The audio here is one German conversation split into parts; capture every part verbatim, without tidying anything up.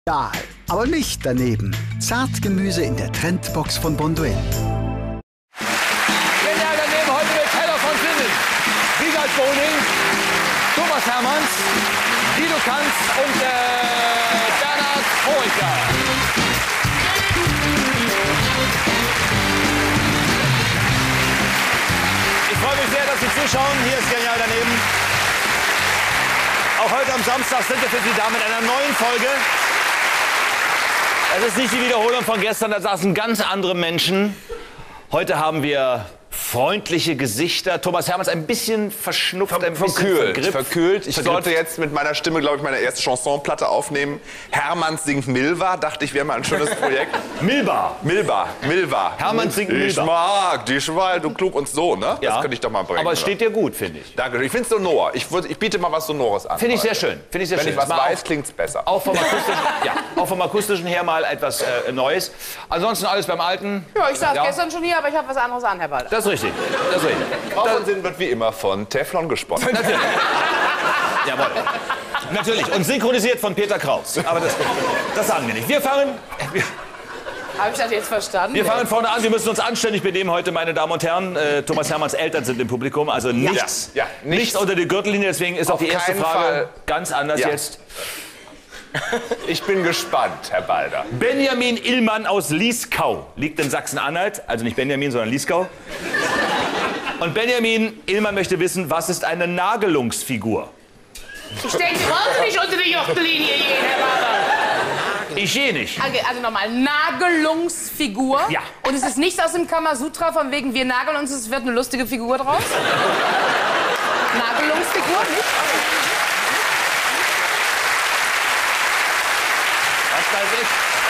Egal, aber nicht daneben. Zartgemüse in der Trendbox von Bonduelle. Genial daneben heute mit Heller von Sinnen, Wiegald Boning, Thomas Hermanns, Guido Kanz und äh, Bernhard Hoeker. Ich freue mich sehr, dass Sie zuschauen. Hier ist Genial daneben. Auch heute am Samstag sind wir für Sie da mit einer neuen Folge. Es ist nicht die Wiederholung von gestern, da saßen ganz andere Menschen. Heute haben wir freundliche Gesichter. Thomas Hermanns ein bisschen verschnupft, Ver ein bisschen verkühlt. vergrippt. verkühlt. Ich Vergrippt. sollte jetzt mit meiner Stimme, glaube ich, meine erste Chansonplatte aufnehmen. Hermanns singt Milva, dachte ich, wäre mal ein schönes Projekt. Milba. Milva, Milva. Hermanns singt Ich Milba. mag dich, weil du klug und so, ne? Ja. Das könnte ich doch mal bringen. Aber es oder? steht dir gut, finde ich. Danke, ich finde es sonor. Ich, würd, ich biete mal was Sonores an. Finde ich sehr schön. Finde ich sehr Wenn schön. ich was Mal weiß, auch- klingt es besser. Auch vom, akustischen, ja, auch vom akustischen her mal etwas äh, Neues. Ansonsten alles beim Alten. Ja, ich saß Ja. gestern schon hier, aber ich habe was anderes an, Herr Balder. Das ist richtig. Das ist richtig. Frau von Sinn wird wie immer von Teflon gesponnen. Natürlich. Jawohl. Natürlich. Und synchronisiert von Peter Kraus. Aber das, das sagen wir nicht. Wir fangen, wir, Habe ich das jetzt verstanden? wir fangen vorne an. Wir müssen uns anständig benehmen heute, meine Damen und Herren. Äh, Thomas Hermanns Eltern sind im Publikum. Also nichts, Ja, ja, nichts. nichts. unter die Gürtellinie. Deswegen ist auch Auf die erste keinen Frage Fall. ganz anders Ja. jetzt. Ich bin gespannt, Herr Balder. Benjamin Illmann aus Lieskau liegt in Sachsen-Anhalt. Also nicht Benjamin, sondern Lieskau. Und Benjamin Illmann möchte wissen, was ist eine Nagelungsfigur? Ich denke, Sie wollen nicht unter die Gürtellinie gehen, Herr Balder. Ich gehe nicht. Okay, also nochmal, Nagelungsfigur. Ja. Und es ist nichts aus dem Kamasutra, von wegen wir nageln uns, es wird eine lustige Figur draus? Nagelungsfigur, nicht? Was weiß ich?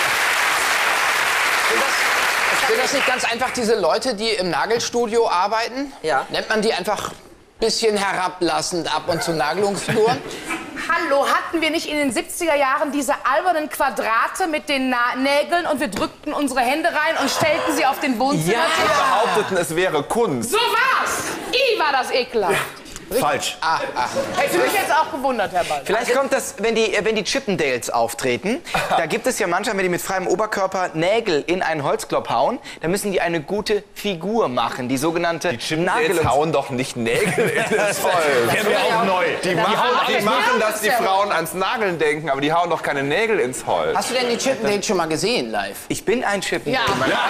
Sind das nicht ganz einfach diese Leute, die im Nagelstudio arbeiten? Ja. Nennt man die einfach ein bisschen herablassend ab und zu Nagelungsfiguren? Hallo, hatten wir nicht in den siebziger Jahren diese albernen Quadrate mit den Na Nägeln und wir drückten unsere Hände rein und stellten sie auf den Wohnzimmer? Sie behaupteten, es wäre Kunst. So war's! I war das ekelhaft. Falsch. Ah, ah. Hätte mich jetzt auch gewundert, Herr Balder. Vielleicht kommt das, wenn die, wenn die Chippendales auftreten. Da gibt es ja manchmal, wenn die mit freiem Oberkörper Nägel in einen Holzklopf hauen, dann müssen die eine gute Figur machen, die sogenannte Die Chippendales Nagelungs- hauen doch nicht Nägel in das Holz. Der wäre auch neu. Die machen, die alles machen, Nervös, dass die ja. Frauen ans Nageln denken, aber die hauen doch keine Nägel ins Holz. Hast du denn die Chippendales schon mal gesehen live? Ich bin ein Chippendale. Ja. Ja,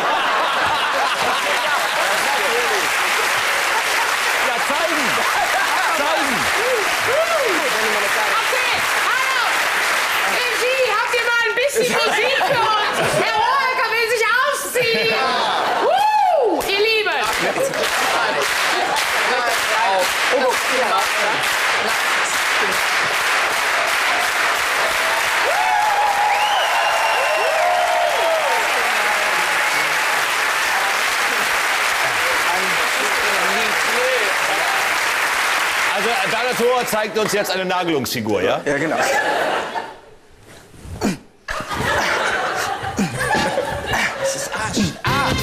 zeigen. Zeigen. Okay, hallo! Regie, habt ihr mal ein bisschen Musik für uns? Herr Hoeker will sich ausziehen! Woo, ihr Lieben! Also, Bernhard Hoeker zeigt uns jetzt eine Nagelungsfigur, ja? Ja, genau. Das ist Arsch. Ah,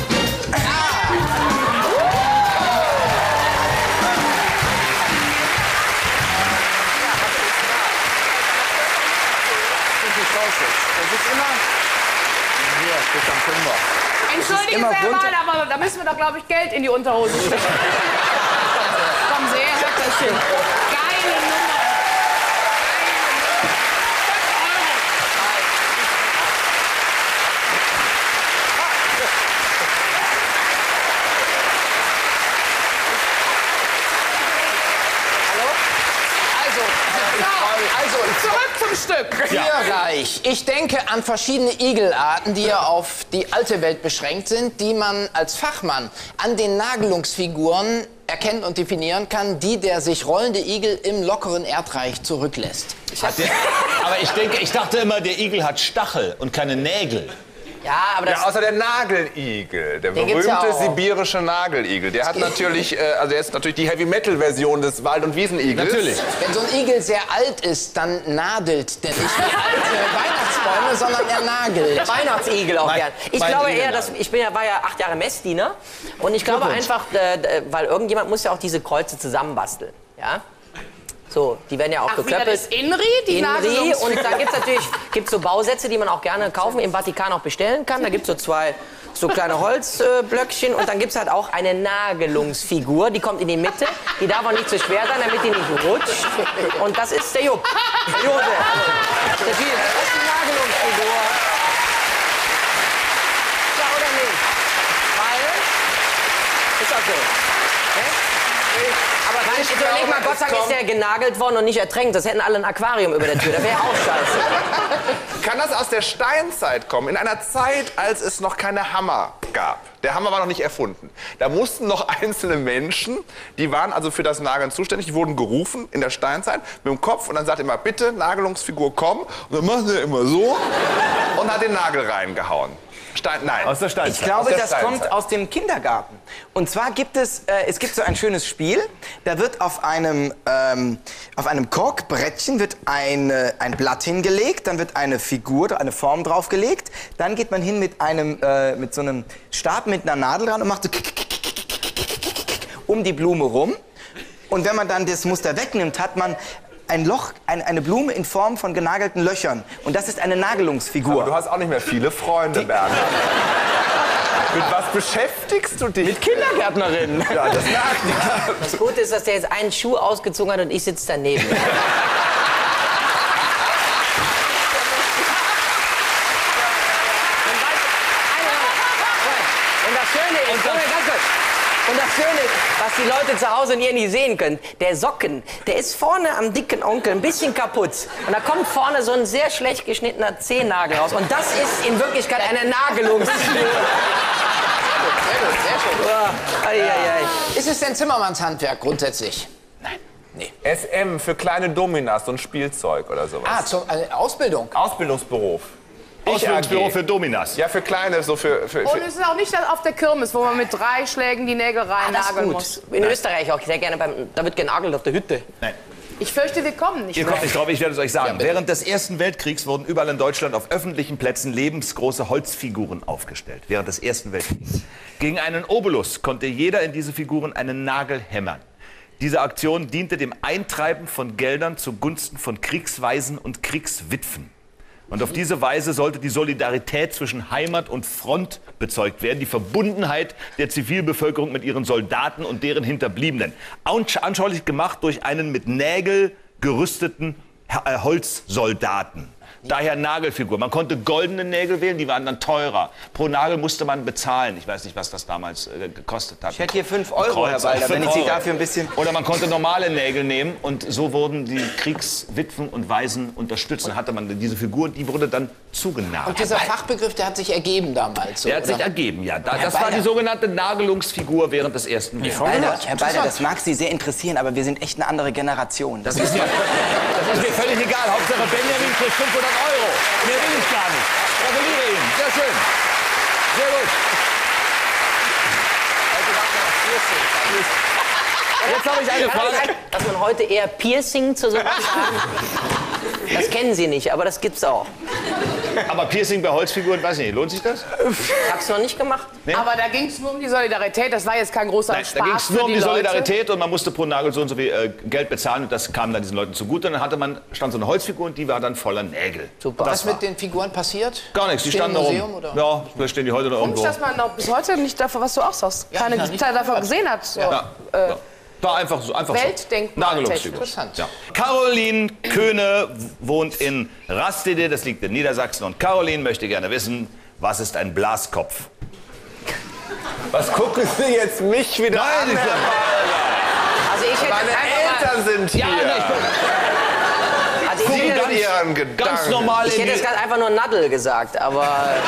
Das ist immer... hier, steht am Fünfer. Entschuldigen immer Sie, Herr runter- Balder, aber da müssen wir doch, glaube ich, Geld in die Unterhose stecken. Kommen Sie her, Herr Köstchen. Geile Nummer. Also, Zurück zum Stück. Tierreich. Ich denke an verschiedene Igelarten, die ja auf die alte Welt beschränkt sind, die man als Fachmann an den Nagelungsfiguren erkennen und definieren kann, die der sich rollende Igel im lockeren Erdreich zurücklässt. Hat der, aber ich denke, ich dachte immer, der Igel hat Stachel und keine Nägel. Ja, aber das... Ja, außer der Nageligel, der Den gibt's berühmte ja auch. sibirische Nageligel. Der hat natürlich, äh, also der ist natürlich die Heavy-Metal-Version des Wald- und Wiesenigels. Natürlich. Wenn so ein Igel sehr alt ist, dann nadelt der nicht wie alte Weihnachtsbäume, sondern er nagelt. Weihnachtsigel auch Mein- gern. Ich mein glaube Igel eher, dass ich bin ja, war ja acht Jahre Messdiener und ich glaube einfach, äh, weil irgendjemand muss ja auch diese Kreuze zusammenbasteln, ja? So, die werden ja auch Ach, wieder geklöppelt. das Inri, die Inri, Nagelungsfigur. und dann gibt es natürlich gibt's so Bausätze, die man auch gerne kaufen, im Vatikan auch bestellen kann. Da gibt es so zwei so kleine Holzblöckchen und dann gibt es halt auch eine Nagelungsfigur, die kommt in die Mitte. Die darf auch nicht zu schwer sein, damit die nicht rutscht. Und das ist der Jupp. Der Josef. Der Gilles, das ist die Nagelungsfigur. Ja, oder nicht? Weil, ist auch so. Ne? Aber dann, Ich überleg glaube, mal, Gott es sei Dank ist kommt- der genagelt worden und nicht ertränkt. Das hätten alle ein Aquarium über der Tür. Das wäre auch scheiße. Kann das aus der Steinzeit kommen? In einer Zeit, als es noch keine Hammer gab. Der Hammer war noch nicht erfunden. Da mussten noch einzelne Menschen, die waren also für das Nageln zuständig, die wurden gerufen in der Steinzeit mit dem Kopf und dann sagt immer, bitte, Nagelungsfigur, komm. Und dann macht er immer so und hat den Nagel reingehauen. Stein, nein. Aus der Steinzeit. Ich glaube, Aus der das Steinzeit. kommt aus dem Kindergarten. Und zwar gibt es, äh, es gibt so ein schönes Spiel, da wird auf einem, ähm, auf einem Korkbrettchen wird eine, ein Blatt hingelegt, dann wird eine Figur, eine Form draufgelegt, dann geht man hin mit einem, äh, mit so einem Stab mit einer Nadel dran und macht so um die Blume rum. Und wenn man dann das Muster wegnimmt, hat man ein Loch, ein, eine Blume in Form von genagelten Löchern. Und das ist eine Nagelungsfigur. Aber du hast auch nicht mehr viele Freunde, Bernhard. Mit was beschäftigst du dich? Mit Kindergärtnerinnen. Ja, das merkt man. Das Gute ist, dass der jetzt einen Schuh ausgezogen hat und ich sitze daneben. Und das Schöne ist, Moment, ganz kurz. Und das Schöne ist, was die Leute zu Hause hier nicht sehen können, der Socken, der ist vorne am dicken Onkel ein bisschen kaputt. Und da kommt vorne so ein sehr schlecht geschnittener Zehennagel raus. Und das ist in Wirklichkeit eine Nagelungsfigur. Sehr gut, sehr schön. Ja. Ei, ei, ei. Ist es denn Zimmermanns Handwerk grundsätzlich? S M für kleine Dominas und Spielzeug oder sowas. Ah, zur äh, Ausbildung. Ausbildungsberuf. Ausbildungsbüro A G. für Dominas. Ja, für kleine, so für... für, Und für es ist auch nicht das auf der Kirmes, wo man mit drei Schlägen die Nägel rein Das ist nageln gut. muss. In Österreich auch sehr gerne, beim, da wird genagelt auf der Hütte. Nein. Ich fürchte, wir kommen nicht Ihr mehr. kommt nicht drauf, ich werde es euch sagen. bitte. Während des Ersten Weltkriegs wurden überall in Deutschland auf öffentlichen Plätzen lebensgroße Holzfiguren aufgestellt. Während des Ersten Weltkriegs. Gegen einen Obolus konnte jeder in diese Figuren einen Nagel hämmern. Diese Aktion diente dem Eintreiben von Geldern zugunsten von Kriegswaisen und Kriegswitwen. Und auf diese Weise sollte die Solidarität zwischen Heimat und Front bezeugt werden, die Verbundenheit der Zivilbevölkerung mit ihren Soldaten und deren Hinterbliebenen. Ansch- Anschaulich gemacht durch einen mit Nägel gerüsteten H- äh, Holzsoldaten. Daher Nagelfigur. Man konnte goldene Nägel wählen, die waren dann teurer. Pro Nagel musste man bezahlen. Ich weiß nicht, was das damals äh, gekostet hat. Ich hätte hier fünf Euro, Kreuz, Herr Walder, fünf wenn ich Sie Euro. dafür ein bisschen... Oder man konnte normale Nägel nehmen und so wurden die Kriegswitwen und Waisen unterstützt. Dann hatte man diese Figur, die wurde dann zugenagelt. Und dieser Fachbegriff, der hat sich ergeben damals. So, Der hat sich oder? ergeben, ja. Da, Herr das war Balder. die sogenannte Nagelungsfigur während des Ersten Weltkriegs. Herr Balder, Herr Balder, das mag Sie sehr interessieren, aber wir sind echt eine andere Generation. Das ist Ja, das ist mir völlig egal. Hauptsache Benjamin kriegt fünfhundert Euro. Mehr will ich gar nicht. Gratuliere ihm. Sehr schön. Sehr gut. Jetzt habe ich eine Kann es Frage. sein, dass man heute eher Piercing zu sowas sagt? Das kennen Sie nicht, aber das gibt's auch. Aber Piercing bei Holzfiguren, weiß ich nicht, lohnt sich das? Ich hab's noch nicht gemacht. Aber da ging es nur um die Solidarität. Das war jetzt kein großer Nein, da Spaß ging es für nur um die, die Leute. Solidarität und man musste pro Nagel so und so viel äh, Geld bezahlen und das kam dann diesen Leuten zugute. Und dann hatte man, stand so eine Holzfigur und die war dann voller Nägel. Super. Das Was war mit den Figuren passiert? gar nichts, die Stehen standen im da Museum, rum. oder? Ja, vielleicht stehen die heute noch Komisch, irgendwo. dass man noch bis heute nicht davon, was du auch sagst, keine ja, nicht Zeit davon gehört. gesehen hat. So. Ja, Äh, ja. War einfach so. Einfach Weltdenkmal so. Nagelungsfigur. Interessant. Ja. Caroline Köhne wohnt in Rastede, das liegt in Niedersachsen. Und Caroline möchte gerne wissen, was ist ein Blaskopf? Was gucken Sie jetzt mich wieder Nein, an, ich- Herr Balder? Also ich hätte Meine einfach mal, Eltern sind hier. Ja, ne, also ich Sie hätte, mit Ihren Gedanken. Ganz normal ich in hätte jetzt die, gerade einfach nur Nadel gesagt, aber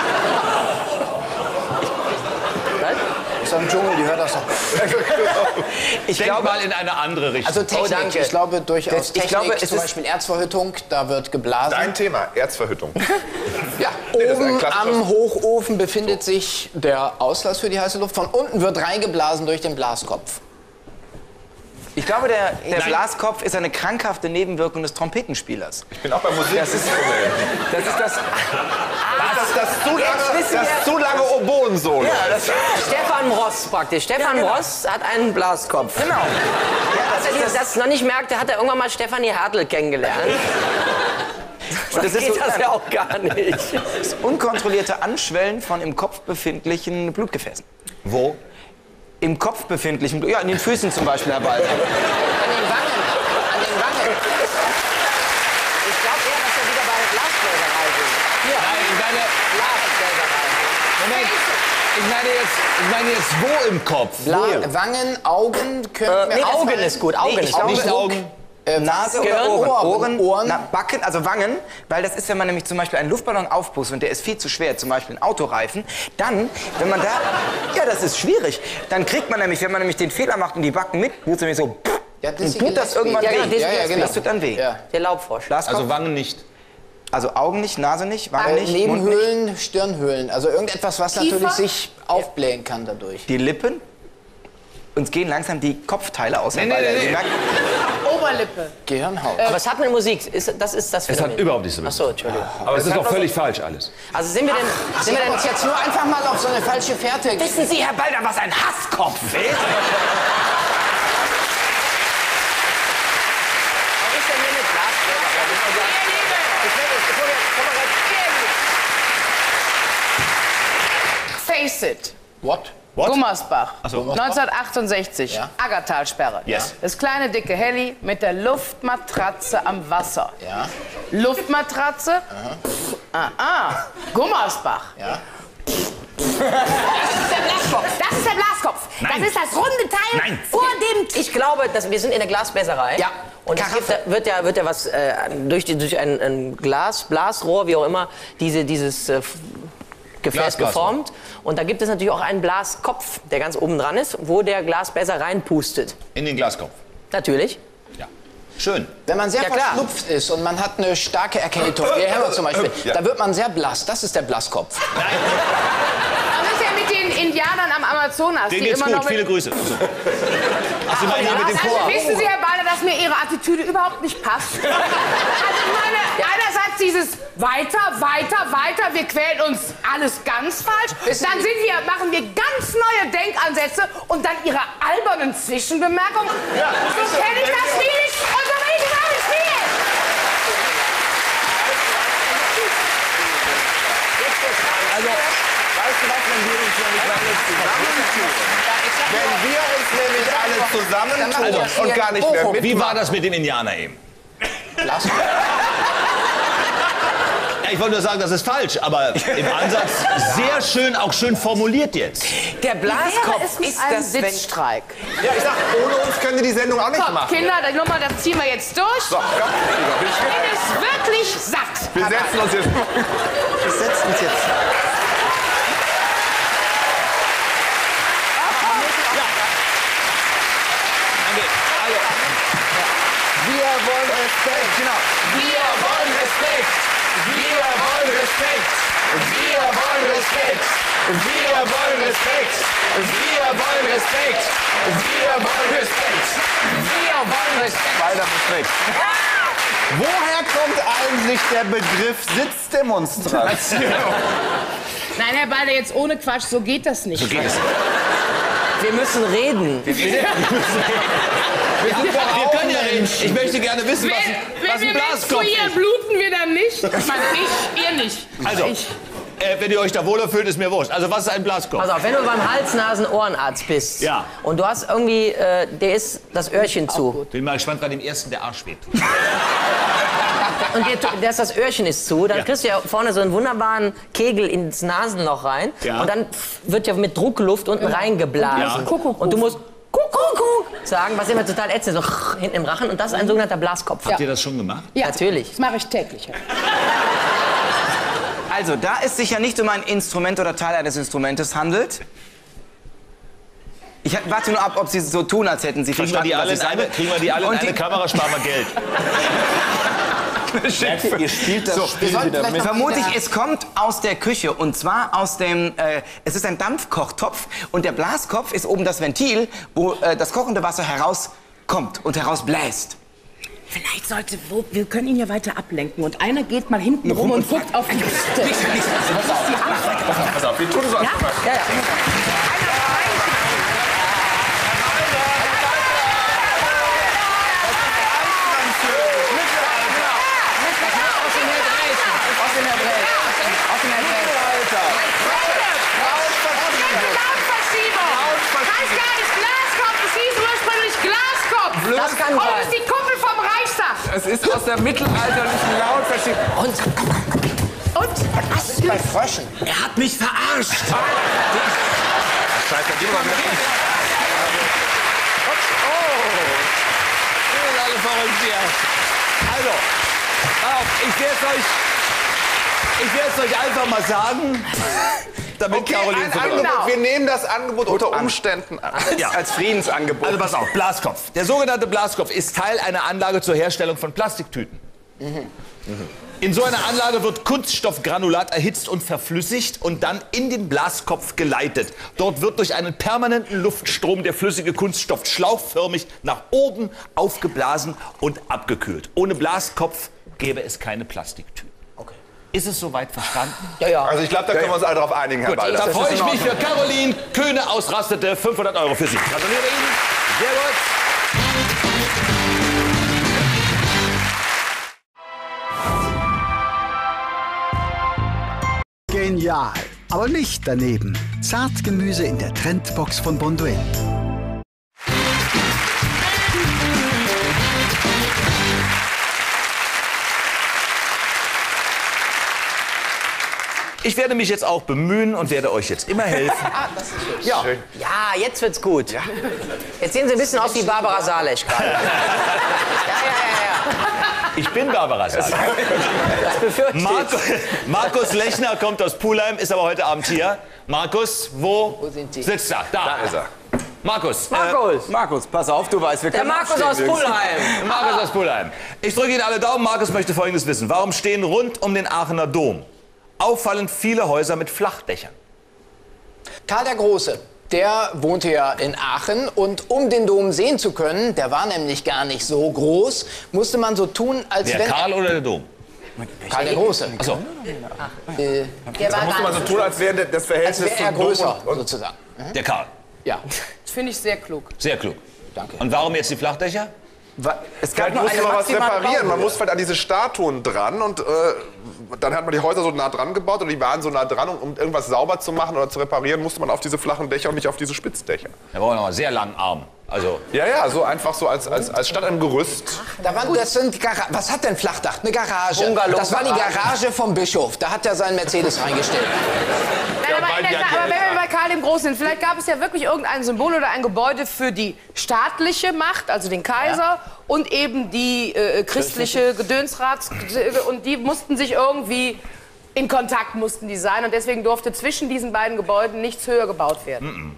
Ist am Dschungel, die hört das doch. ich Denk glaube, mal in eine andere Richtung. Also Technik, danke. ich glaube durchaus Das- ich Technik, glaube, es zum ist- Beispiel Erzverhüttung, da wird geblasen. Dein Thema, Erzverhüttung. Ja, Nee, das ist ein oben klassisches- am Hochofen befindet sich der Auslass für die heiße Luft. Von unten wird reingeblasen durch den Blaskopf. ich glaube der, der Blaskopf ist eine krankhafte Nebenwirkung des Trompetenspielers. Ich bin auch bei Musik. Das ist, das ist das... das, das, zu lange, wissen das wir- zu lange Oboen-Solo. Stefan Stefan Ross praktisch. Stefan Ja, genau. Ross hat einen Blaskopf. Genau. Ja, Dass er das, das noch nicht merkte, hat er irgendwann mal Stefanie Hertel kennengelernt. Und das geht so- das ja auch gar nicht. das unkontrollierte Anschwellen von im Kopf befindlichen Blutgefäßen. Wo? Im Kopf befindlichen Blut, ja, in den Füßen zum Beispiel, Herr Balder. An den Wangen. An den Wangen. Ich glaube eher, dass wir wieder bei Glasbläserei sind. Nein, ich meine, Moment, ich meine jetzt, ich meine jetzt wo im Kopf? Bla Wangen, Augen können Nee, Augen ist gut, Augen Nee, ist ich gut. glaube, Nicht Augen. Nase Gehirn, oder Ohren? Ohren, Ohren. Na, Backen, also Wangen, weil das ist, wenn man nämlich zum Beispiel einen Luftballon aufpustet und der ist viel zu schwer, zum Beispiel ein Autoreifen, dann, wenn man da, ja, das ist schwierig, dann kriegt man nämlich, wenn man nämlich den Fehler macht und die Backen mit, wird es nämlich so, Ja, und tut das irgendwann Ja, genau, weh. das- Ja, ja, genau. Das tut dann weh. Ja. Der Laubfrosch. Blaskopf, Also also, Wangen nicht. Augen nicht, Nase nicht, Wangen Äh, nicht, Mund nicht. Nebenhöhlen, Stirnhöhlen. Also irgendetwas, was Kiefer? natürlich sich aufblähen kann dadurch. Die Lippen, uns gehen langsam die Kopfteile aus. Nee, Herr nee, Balder. nee, Sie nee. merken, Oberlippe. Gehirnhaut. Aber es hat mit Musik, ist, das ist das Es Phänomen. hat überhaupt nichts damit Ach so, Entschuldigung. Aber es ist auch völlig falsch alles. Also sind wir denn, Sie sind wir haben denn uns jetzt nur einfach mal auf so eine falsche Fährte. wissen Sie, Herr Balder, was ein Hasskopf ist? Was ist denn hier mit Glasbläserei? Ich will jetzt, bevor wir, komm mal rein. Face it. What? What? Gummersbach. so. neunzehnhundertachtundsechzig. Ja. Aggertalsperre. Yes. Das kleine dicke Heli mit der Luftmatratze am Wasser. Ja. Luftmatratze? Pff, ah, ah. Gummersbach. Ja. Das ist der Blaskopf. Das ist der Blaskopf. Nein. Das ist das runde Teil Nein. vor dem... Ich glaube, dass wir sind in der Glasbläserei. Ja. Und es gibt, da- wird ja, wird ja was äh, durch, die, durch ein, ein Glas, Blasrohr, wie auch immer, diese, dieses äh, Gefäß Glasglasrohr. geformt. Und da gibt es natürlich auch einen Blaskopf, der ganz oben dran ist, wo der Glasbläser reinpustet. In den Glaskopf. Natürlich. Ja. Schön. Wenn man sehr Ja, klar. verschnupft ist und man hat eine starke Erkältung, wie Herr Herbert zum Beispiel, Ja. da wird man sehr blass. Das ist der Blasskopf. Das ist ja mit den Indianern am Amazonas. Denen die geht's immer gut, noch mit viele Grüße. So. Ach, Sie meinen hier mit dem Also Chor? wissen Sie, Herr Balder, dass mir Ihre Attitüde überhaupt nicht passt? Also ich meine, einerseits dieses weiter, weiter, weiter, wir quälen uns alles ganz falsch. Dann sind wir, machen wir ganz neue Denkansätze und dann Ihre albernen Zwischenbemerkungen. So kenne ich das Spiel nicht und so will ich es auch nicht spielen. Also, Weißt du was, wenn wir uns nämlich alle zusammentun? Wenn wir uns nämlich alle zusammentun und gar nicht mehr wie mitmachen. war das mit dem Indianer eben? Blaskopf. Ja, ich wollte nur sagen, das ist falsch, aber im Ansatz sehr schön, auch schön formuliert jetzt. Der Wäre Blaskopf es nicht ist ein das, wenn... Sitzstreik? Ja, ich sag, ohne uns können die die Sendung auch nicht Komm, machen. Kinder, die Nummer, das ziehen wir jetzt durch. So, komm, Igor, Ich bin es wirklich satt. wir setzen uns jetzt. Wir setzen uns jetzt... Wir wollen Respekt. Genau. Wir wollen Respekt. Wir wollen Respekt. Wir wollen Respekt. Wir wollen Respekt. Wir wollen Respekt. Wir wollen Respekt. Wir wollen Respekt. Weiter Respekt. Woher kommt eigentlich der Begriff Sitzdemonstration? Nein, Herr Balder, jetzt ohne Quatsch, so geht das nicht. Geht es? Wir müssen reden. Wir können ja reden. Ich möchte gerne wissen, was, Wenn, was wenn ein wir Blaskopf menstruieren, ist. bluten wir dann nicht? Ich meine, ich, ihr nicht. Also, Ich. äh, wenn ihr euch da wohler fühlt, ist mir wurscht. Also, was ist ein Blaskopf? Pass auf, wenn du beim Hals-Nasen-Ohrenarzt bist Ja. und du hast irgendwie, äh, der ist das Öhrchen zu Bin mal gespannt, bei dem ersten der Arsch weht. und dir, das, das Öhrchen ist zu, dann Ja. kriegst du ja vorne so einen wunderbaren Kegel ins Nasenloch rein Ja. und dann wird ja mit Druckluft unten reingeblasen. Ja. Kuckuck Und du musst Kuckuck sagen, was immer total ätzend ist, so hinten im Rachen und das ist ein sogenannter Blaskopf. Habt ihr das schon gemacht? Ja, Natürlich. Das mache ich täglich. Also, da es sich ja nicht um ein Instrument oder Teil eines Instrumentes handelt... Ich warte nur ab, ob Sie so tun, als hätten Sie Kriegen wir verstanden, die alle in was ich eine, sage. kriegen wir die alle in Und eine die- Kamera, sparen wir Geld. Ihr spielt das Spiel sollten wieder vielleicht mit. noch- Vermutlich, Ja. es kommt aus der Küche und zwar aus dem, äh, es ist ein Dampfkochtopf und der Blaskopf ist oben das Ventil, wo äh, das kochende Wasser herauskommt und herausbläst. Vielleicht sollte, wo, wir können ihn ja weiter ablenken und einer geht mal hinten rum und guckt auf die Kiste. Pass auf, wir tun so, als Ja? ob wir- Ja, ja. Einer rein, Es ist aus der mittelalterlichen Lautverschiebung. Und, Und? was ist bei Fröschen? Er hat mich verarscht. Scheiße, gib mal wieder. Alle verrückt hier. Also, auf, ich werde es euch, ich werde es euch einfach mal sagen, damit Okay, Caroline ein von Angebot. Genau. Wir nehmen das Angebot unter Umständen an. Ja. Als Friedensangebot. Also pass auf, Blaskopf. Der sogenannte Blaskopf ist Teil einer Anlage zur Herstellung von Plastiktüten. In so einer Anlage wird Kunststoffgranulat erhitzt und verflüssigt und dann in den Blaskopf geleitet. Dort wird durch einen permanenten Luftstrom der flüssige Kunststoff schlauchförmig nach oben aufgeblasen und abgekühlt. Ohne Blaskopf gäbe es keine Plastiktüten. Okay. Ist es soweit verstanden? Ja, ja. Also ich glaube, da können wir uns alle drauf einigen, Herr Gut, Balder. da freue ich mich für Caroline Köhne ausrastete. fünfhundert Euro für Sie. Gratuliere Ihnen. Sehr gut. Genial, aber nicht daneben. Zartgemüse in der Trendbox von Bonduelle. Ich werde mich jetzt auch bemühen und werde euch jetzt immer helfen. Ja. Ja, jetzt wird's gut. Jetzt sehen Sie ein bisschen aus wie Barbara Salesch gerade. Ja, ja, ja, ja. Ich bin Barbara Salesch. Das befürchte ich. Marco, Markus Lechner kommt aus Pulheim, ist aber heute Abend hier. Markus, wo, Wo sind Sie? sitzt er? Da. Da ist er. Markus. Markus. Äh, Markus, pass auf, du weißt, wir Der können Markus abstehen aus übrigens. Pulheim. Äh, Markus aus Pulheim. Ich drücke Ihnen alle Daumen. Markus möchte Folgendes wissen. Warum stehen rund um den Aachener Dom auffallend viele Häuser mit Flachdächern? Karl der Große, der wohnte ja in Aachen und um den Dom sehen zu können, der war nämlich gar nicht so groß, musste man so tun, als Der wenn... Karl oder der Dom? Karl der Große. Achso. Äh, Der war Muss man gar so nicht tun, als wäre das als Verhältnis wäre er zum Dom größer, und- und sozusagen. Der Karl. Ja, Das finde ich sehr klug. Sehr klug. danke. Und warum jetzt die Flachdächer? Wa- Es gab Vielleicht nur musste eine man was maximale reparieren. Man Baumhöhe. muss halt an diese Statuen dran und äh, dann hat man die Häuser so nah dran gebaut und die waren so nah dran und um irgendwas sauber zu machen oder zu reparieren, musste man auf diese flachen Dächer und nicht auf diese Spitzdächer. Da brauchen wir noch mal sehr langen Arm. Also, Ja, ja, so einfach so als, als, als statt einem Gerüst. Da waren, das sind Gara Was hat denn Flachdach? Eine Garage. Bungalow- Das war die Garage vom Bischof. Da hat er seinen Mercedes reingestellt. Nein, aber, in der Tat, aber wenn wir bei Karl dem Großen sind, vielleicht gab es ja wirklich irgendein Symbol oder ein Gebäude für die staatliche Macht, also den Kaiser, und eben die äh, christliche Gedönsrats. Und die mussten sich irgendwie, in Kontakt mussten die sein. Und deswegen durfte zwischen diesen beiden Gebäuden nichts höher gebaut werden.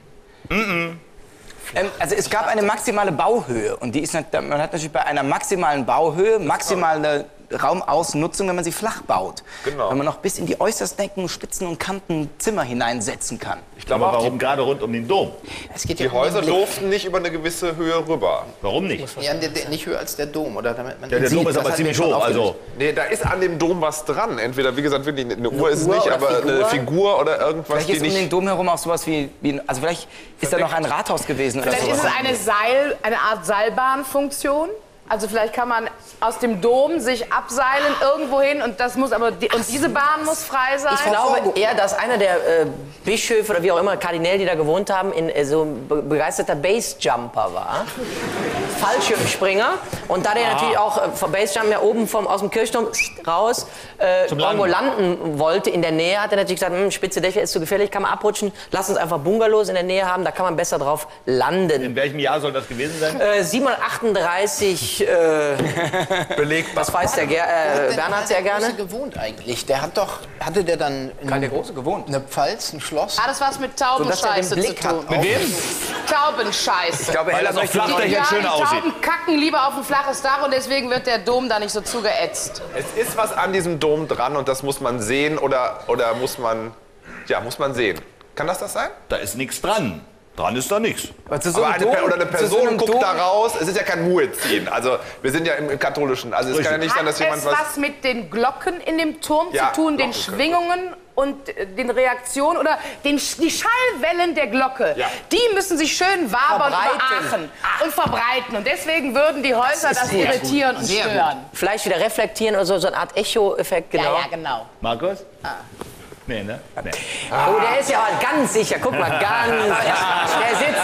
Ähm, also es gab eine maximale Bauhöhe und die ist, nat- man hat natürlich bei einer maximalen Bauhöhe maximale Raumausnutzung, wenn man sie flach baut. Genau. Wenn man noch bis in die äußersten Ecken, Spitzen und Kanten Zimmer hineinsetzen kann. Ich glaube aber auch, warum gerade rund um den Dom? Es geht die, ja die um den Häuser Blick. durften nicht über eine gewisse Höhe rüber. Warum nicht? Ja, der, der, nicht höher als der Dom, oder? Damit man Ja, der sieht, Dom ist das aber hat ziemlich mir schon hoch. Also, aufgelöst. Nee, da ist an dem Dom was dran. Entweder, wie gesagt, wirklich eine Uhr ist Uhr nicht, oder aber eine Figur? Figur oder irgendwas, Vielleicht die ist um den nicht... Dom herum auch sowas wie, wie also vielleicht ist da noch ein Rathaus gewesen oder Vielleicht ist sowas. es eine Seil, eine Art Seilbahnfunktion. Also vielleicht kann man aus dem Dom sich abseilen irgendwo hin und das muss aber die, und diese Bahn muss frei sein. Ich glaube eher, dass einer der äh, Bischöfe oder wie auch immer, Kardinäle, die da gewohnt haben, in, äh, so ein be begeisterter Basejumper war. Fallschirmspringer. Und da der natürlich auch äh, vom Basejump ja oben vom, aus dem Kirchturm raus äh, Zum irgendwo Landen. landen wollte in der Nähe, hat er natürlich gesagt, hm, spitze Dächer ist zu gefährlich, kann man abrutschen. Lass uns einfach Bungalows in der Nähe haben, da kann man besser drauf landen. in welchem Jahr soll das gewesen sein? Äh, siebenhundertachtunddreißig, äh, Belegbar. das weiß der Ger äh, Bernhard sehr Der gerne. Große gewohnt eigentlich. Der hat doch, hatte der dann Karl der Große gewohnt. eine Pfalz, ein Schloss? Hat das was mit dass er den Taubenscheiße zu Blick tun? hat. Mit wem? Taubenscheiße. Ich glaube, Weil Hella das auf möchte Flachdächern Ja, schöner die aussieht. Tauben kacken lieber auf ein flaches Dach und deswegen wird der Dom da nicht so zugeätzt. Es ist was an diesem Dom dran und das muss man sehen oder, oder muss man... Ja, muss man sehen. Kann das das sein? Da ist nichts dran. Dran ist da nichts. Aber zu so Aber einem eine, Dom- Per- oder eine zu so Person einem guckt Dom- da raus. Es ist ja kein Muezzin. Also wir sind ja im, im Katholischen. Also es kann ja nicht sein, Hat dass jemand es was... was mit den Glocken in dem Turm Ja, zu tun, den Glocken können Schwingungen und äh, den Reaktionen oder den, die Schallwellen der Glocke? Ja. Die müssen sich schön wabern über Verbreiten. Aachen und verbreiten. Und deswegen würden die Häuser das, sehr gut. irritieren und Sehr gut. stören. Vielleicht wieder reflektieren oder so, so eine Art Echo-Effekt, genau. Ja, ja, genau. Markus? Nee, ne? Nee. Oh, der ist ja ganz sicher. Guck mal, ganz. Der sitzt da ganz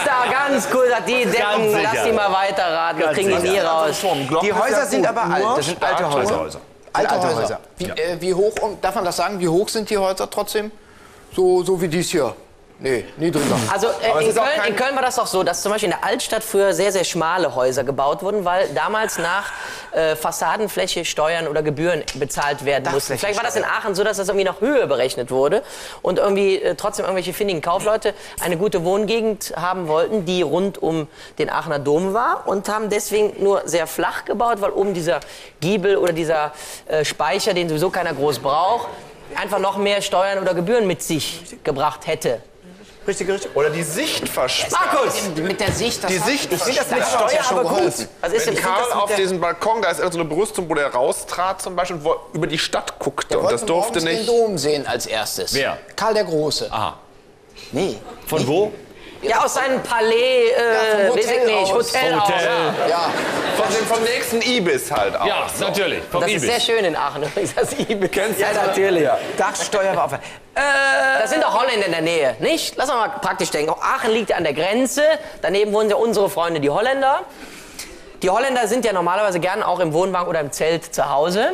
ganz cool, sagt die Decken, sicher. lass die mal weiterraten, das kriegen die nie raus. Die Häuser sind aber alt, das sind alte Häuser. Häuser. Alte, alte Häuser. Häuser. Wie, äh, wie hoch, um, darf man das sagen, wie hoch sind die Häuser trotzdem? So, so wie dies hier? Nee, niedriger. Also äh, Aber es in, ist auch Köln, kein- in Köln war das doch so, dass zum Beispiel in der Altstadt früher sehr, sehr schmale Häuser gebaut wurden, weil damals nach äh, Fassadenfläche Steuern oder Gebühren bezahlt werden mussten. Vielleicht war das in Aachen so, dass das irgendwie nach Höhe berechnet wurde und irgendwie äh, trotzdem irgendwelche findigen Kaufleute eine gute Wohngegend haben wollten, die rund um den Aachener Dom war und haben deswegen nur sehr flach gebaut, weil oben dieser Giebel oder dieser äh, Speicher, den sowieso keiner groß braucht, einfach noch mehr Steuern oder Gebühren mit sich gebracht hätte. Richtig, richtig. Oder die Sicht versperrt. Markus! Mit der Sicht, das Die hat- Sicht Ich finde das mit hat uns ja Steuer schon aber gut. geholfen. Was ist denn, Wenn ich find Karl das mit auf der- diesem Balkon, da ist irgend so eine Brüstung, wo der raustrat zum Beispiel und wo- über die Stadt guckte. Der Und das wollte durfte morgens nicht. den Dom sehen als erstes. Wer? Karl der Große. Aha. Nee. Von wo? Ja, aus seinem Palais, äh, vom weiß ich Hotel nicht, aus. Hotel aus. Hotel. Ja. Von dem vom nächsten Ibis halt auch. Ja, natürlich. Vom Das Ibis. ist sehr schön in Aachen übrigens, das Ibis. Ja, natürlich. Ja. Dachsteuer war auf. Da sind doch Holländer in der Nähe, nicht? Lass uns mal praktisch denken. Auch Aachen liegt ja an der Grenze. Daneben wohnen ja unsere Freunde, die Holländer. Die Holländer sind ja normalerweise gern auch im Wohnwagen oder im Zelt zu Hause.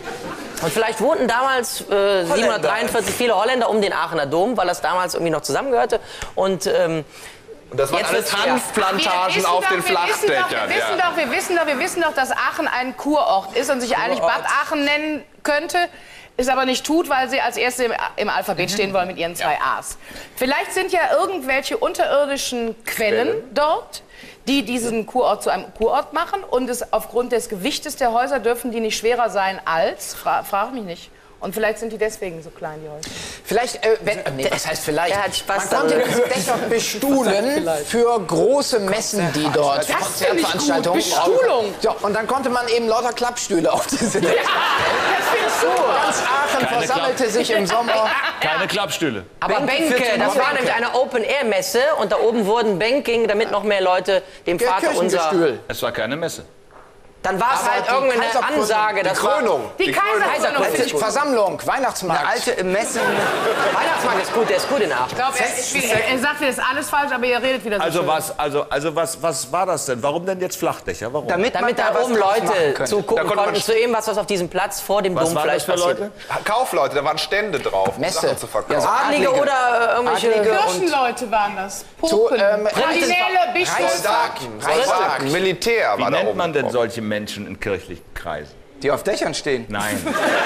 Und vielleicht wohnten damals äh, siebenhundertdreiundvierzig viele Holländer um den Aachener Dom, weil das damals irgendwie noch zusammengehörte. Und ähm, Und das waren Jetzt alles wird's schwer. Hanfplantagen wissen auf doch, den wir wissen Flachdächern. Doch, wir, wissen ja. doch, wir wissen doch, wir wissen doch, dass Aachen ein Kurort ist und sich eigentlich Bad Aachen nennen könnte, es aber nicht tut, weil sie als Erste im, im Alphabet stehen wollen mit ihren zwei A's. Vielleicht sind ja irgendwelche unterirdischen Quellen dort, die diesen Kurort zu einem Kurort machen und es aufgrund des Gewichtes der Häuser dürfen die nicht schwerer sein als, fra frag mich nicht. Und vielleicht sind die deswegen so klein, die Häuser. Vielleicht, äh, wenn, nee, das heißt vielleicht. Der hat Spaß Man konnte daran. diese Dächer bestuhlen für große Messen, die dort, Das finde ich gut. Konzertveranstaltungen. Bestuhlung. Ja, und dann konnte man eben lauter Klappstühle auf diese Dächer. Das finde ich super. Ganz Aachen Keine versammelte sich im Sommer. Keine Klappstühle. aber Bänke, das war nämlich eine Open-Air-Messe und da oben wurden Bänke, damit noch mehr Leute dem Vater unser... Kirchengestühl. Es war keine Messe. Dann war es Aber halt die irgendeine Kaiserkrönung, Ansage. Die Das war, Krönung. Die Kaiserkrönung. Kaiserkrönung. Ich Versammlung, Weihnachtsmarkt. Alte Messen. Weihnachtsmarkt ist gut, der ist gut in Aachen. glaube, er, ist wieder- er sagt wieder, das ist alles falsch, aber ihr redet wieder so Also schön. was, also, also was, was war das denn? Warum denn jetzt Flachdächer? Warum? Damit, Damit man da was oben draus machen Leute könnte. zugucken Da konnte man konnten sch- zu irgendwas, was auf diesem Platz vor dem was Dom waren das vielleicht für passiert. Leute? Kaufleute, da waren Stände drauf, um Messe. Sachen zu verkaufen. Ja, so Adlige Adlige. oder äh, irgendwelche... Adlige. Kirchenleute waren das. So, Popen. ähm, Kardinäle, Bischöfe. Soldaten, Reichstag. Soldaten, Militär Wie war da nennt oben man denn drauf. solche Menschen in kirchlichen Kreisen? Die auf Dächern stehen. Nein.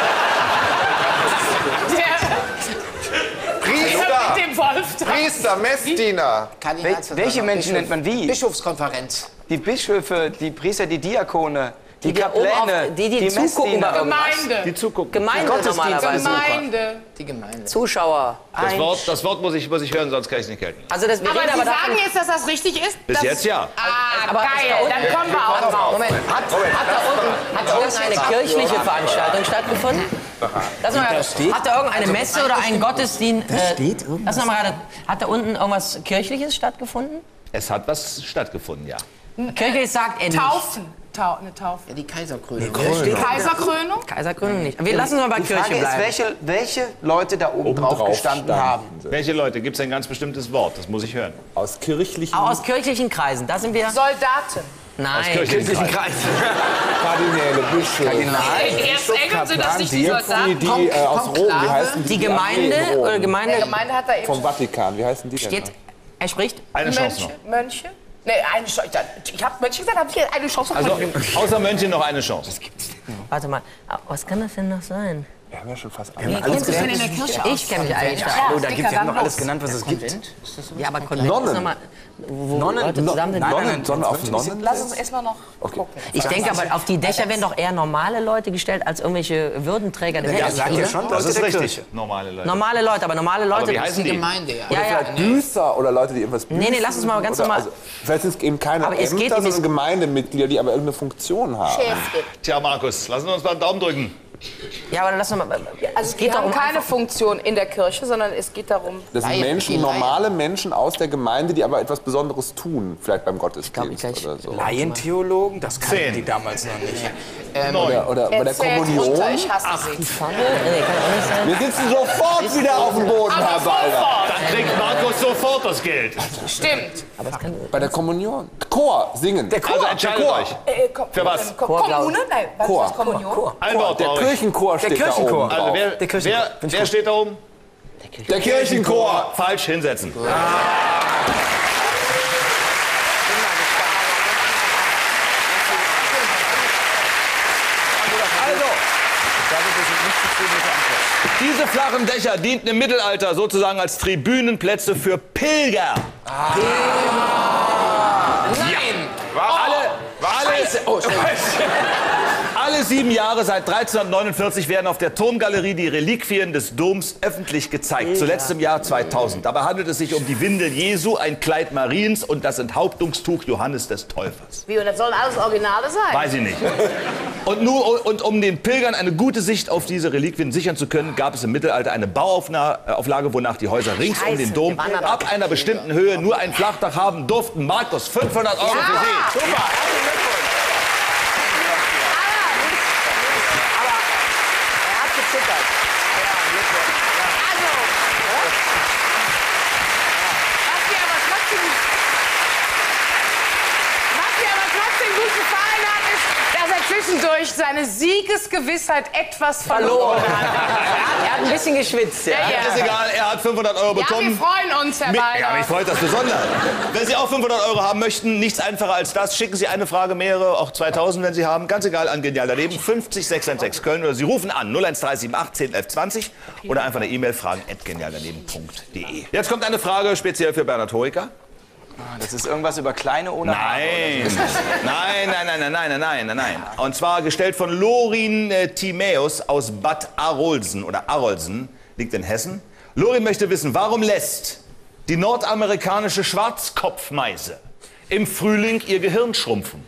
Der Priester, mit dem Wolf da. Priester, Messdiener. Wel welche Menschen nennt man wie? Bischofskonferenz. Die Bischöfe, die Priester, die Diakone, die, Die da oben Kapläne, auf- die, die zugucken bei Messdiener. irgendwas. Gemeinde. Die zugucken. Gemeinde Gottesdienst. normalerweise. Gemeinde. Die Gemeinde. Zuschauer. Das Wort, das Wort muss, ich, muss ich hören, sonst kann ich es nicht gelten. Also das, wir Aber reden Sie aber davon... sagen jetzt, dass das richtig ist? Bis Das- jetzt ja. Ah, Aber geil. Dann kommen wir auch drauf. Moment, hat, hat da unten hat da irgendeine kirchliche Veranstaltung stattgefunden? Lass mal, hat da irgendeine Messe oder ein Gottesdienst? Äh, steht irgendwas. lass uns mal gerade, hat da unten irgendwas Kirchliches stattgefunden? Es hat was stattgefunden, ja. Kirchliches sagt er nicht. Taufen. Tau eine Taufe. Ja, die Kaiserkrönung. Kaiserkrönung. Kaiserkrönung nicht. Wir lassen uns mal bei Die Kirche Frage ist, bleiben. welche, welche Leute da oben, Oben drauf drauf gestanden standen haben. Welche Leute? Gibt es ein ganz bestimmtes Wort? Das muss ich hören. Aus kirchlichen Auch aus kirchlichen Kreisen, da sind wir... Soldaten. Nein. kirchlichen Kreis. Kardinäle, Bischöfe. Erst Engel sind das nicht die Diakoni, Soldaten. die äh, aus Rom, wie heißen die? Die Gemeinde Athen, Rom. oder Die Gemeinde Gemeinde hat da eben Vom Vatikan, wie heißen die denn? steht... Er spricht... Eine Chance noch. Mönche. Mönche. Nee, eine Chance. Ich habe Mönche gesagt, habe ich eine Chance. Also außer Mönche noch eine Chance. Warte mal, was kann das denn noch sein? Wir haben ja schon fast Wie alle. kennst du denn in der Kirche Ich kenne mich eigentlich da. Oh, da gibt es noch alles genannt, was es gibt. Ja, aber Konvent Nonnen. ist nochmal... Wo Nonnen? Leute zusammen sind. Nein, nein, Nonnen, sollen wir auf Nonnen? Lass uns erstmal noch gucken. Ich denke aber, auf die Dächer werden doch eher normale Leute gestellt als irgendwelche Würdenträger der Ja, Welt. sagt ihr schon, Das Leute ist der richtig. Kirche. Normale Leute. Normale Leute, aber normale Leute... Aber wie heißen Die die? Gemeinde, ja. Ja, ja. Büßer oder Leute, die irgendwas büßen. Nee, nee, lass uns mal ganz oder, normal- Also, vielleicht sind es eben keine Aber es Ämter, geht um sondern dieses- Gemeindemitglieder, die aber irgendeine Funktion haben. Schäfchen. Tja, Markus, lassen wir uns mal einen Daumen drücken. Ja, aber lass uns mal... Also es geht die haben darum, keine einfach- Funktion in der Kirche, sondern es geht darum... Das sind Laien, Menschen, die Laien. normale Menschen aus der Gemeinde, die aber etwas Besonderes tun. Vielleicht beim Gottesdienst gleich- oder so. Laientheologen, das kannten Zehn. die damals noch nicht. Oder, oder bei der Erzählt Kommunion. runter, ich hasse sie. Pfanne? Nee, kann auch nicht sein. Wir sitzen sofort wieder auf dem Boden, Herr Balder. Dann kriegt Markus sofort auch das Geld. Stimmt. Bei der Kommunion. Chor, singen. Der Also entscheidet euch. Äh, Ko- Für was? Ko- Kommune? Nein, was Chor. ist das? Kommunion? Ein Wort Der brauche ich. Kirchenchor steht Kirchenchor. da oben Also wer, drauf. Der Kirchenchor. wer, Find's wer gut. steht da oben? Der Kirchenchor. Falsch hinsetzen. Also, diese flachen Dächer dienten im Mittelalter sozusagen als Tribünenplätze für Pilger. Nein! Alle, alle, Oh, alle sieben Jahre seit dreizehnhundertneunundvierzig werden auf der Turmgalerie die Reliquien des Doms öffentlich gezeigt. Zuletzt im Jahr zweitausend. Dabei handelt es sich um die Windel Jesu, ein Kleid Mariens und das Enthauptungstuch Johannes des Täufers. Wie, und das sollen alles Originale sein? Weiß ich nicht. Und, nur, und um den Pilgern eine gute Sicht auf diese Reliquien sichern zu können, gab es im Mittelalter eine Bauauflage, wonach die Häuser rings um den Dom ab einer bestimmten Höhe nur ein Flachdach haben durften. Markus, fünfhundert Euro für Sie. Super! Er hat gezittert. Also, was mir aber trotzdem, was mir aber trotzdem gut gefallen hat, ist, dass er zwischendurch seine Siegesgewissheit etwas verloren hat. Er hat ein bisschen geschwitzt, ja. Ja, Ist egal, er hat fünfhundert Euro ja, wir bekommen. freuen uns, Herr Mi- Weiler. Ja, mich freut das besonders. Wenn Sie auch fünfhundert Euro haben möchten, nichts einfacher als das. Schicken Sie eine Frage, mehrere, auch zweitausend, wenn Sie haben. Ganz egal, an Genial daneben, fünfzig sechshundertsechzehn Köln. Oder Sie rufen an null eins drei sieben acht zehn elf zwanzig oder einfach eine E-Mail fragen at genialdaneben punkt de. Jetzt kommt eine Frage speziell für Bernhard Hoeker. Das ist irgendwas über Kleine ohne Haare. Nein. nein, nein, nein, nein, nein, nein, nein, nein. Und zwar gestellt von Lorin äh, Timäus aus Bad Arolsen oder Arolsen, liegt in Hessen. Lorin möchte wissen, warum lässt die nordamerikanische Schwarzkopfmeise im Frühling ihr Gehirn schrumpfen?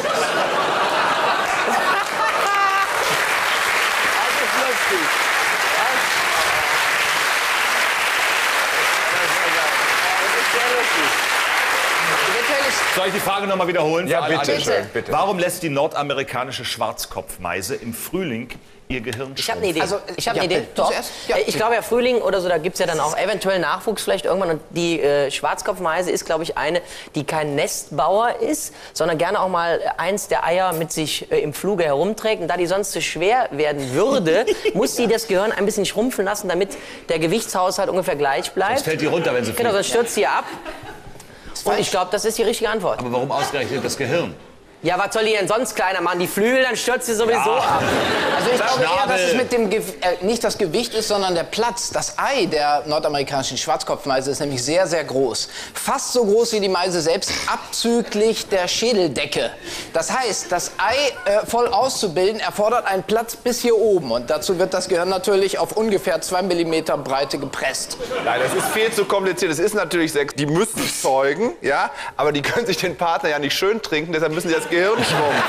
Soll ich die Frage noch mal wiederholen? Ja, für alle bitte, anderen? schön, bitte. Warum lässt die nordamerikanische Schwarzkopfmeise im Frühling ihr Gehirn Ich habe eine Idee. Also, ich habe ja, eine Idee. bitte. Doch. Zuerst? Ja, ich glaube ja Frühling oder so, da gibt es ja dann auch eventuell Nachwuchs vielleicht irgendwann. Und die äh, Schwarzkopfmeise ist, glaube ich, eine, die kein Nestbauer ist, sondern gerne auch mal eins der Eier mit sich äh, im Fluge herumträgt. Und da die sonst zu schwer werden würde, muss sie das Gehirn ein bisschen schrumpfen lassen, damit der Gewichtshaushalt ungefähr gleich bleibt. Sonst fällt die runter, wenn sie Genau, fliegt. sonst stürzt sie ab. Und ich glaube, das ist die richtige Antwort. Aber warum ausgerechnet das Gehirn? Ja, was soll die denn sonst kleiner machen? Die Flügel, dann stürzt sie sowieso ab. Also ich glaube eher, Schnabel. dass es mit dem Ge äh, nicht das Gewicht ist, sondern der Platz. Das Ei der nordamerikanischen Schwarzkopfmeise ist nämlich sehr, sehr groß. Fast so groß wie die Meise selbst, abzüglich der Schädeldecke. Das heißt, das Ei äh, voll auszubilden, erfordert einen Platz bis hier oben. Und dazu wird das Gehirn natürlich auf ungefähr zwei Millimeter Breite gepresst. Nein, das ist viel zu kompliziert. Es ist natürlich Sex. Die müssen zeugen, ja, aber die können sich den Partner ja nicht schön trinken, deshalb müssen sie das Gehirn schrumpfen.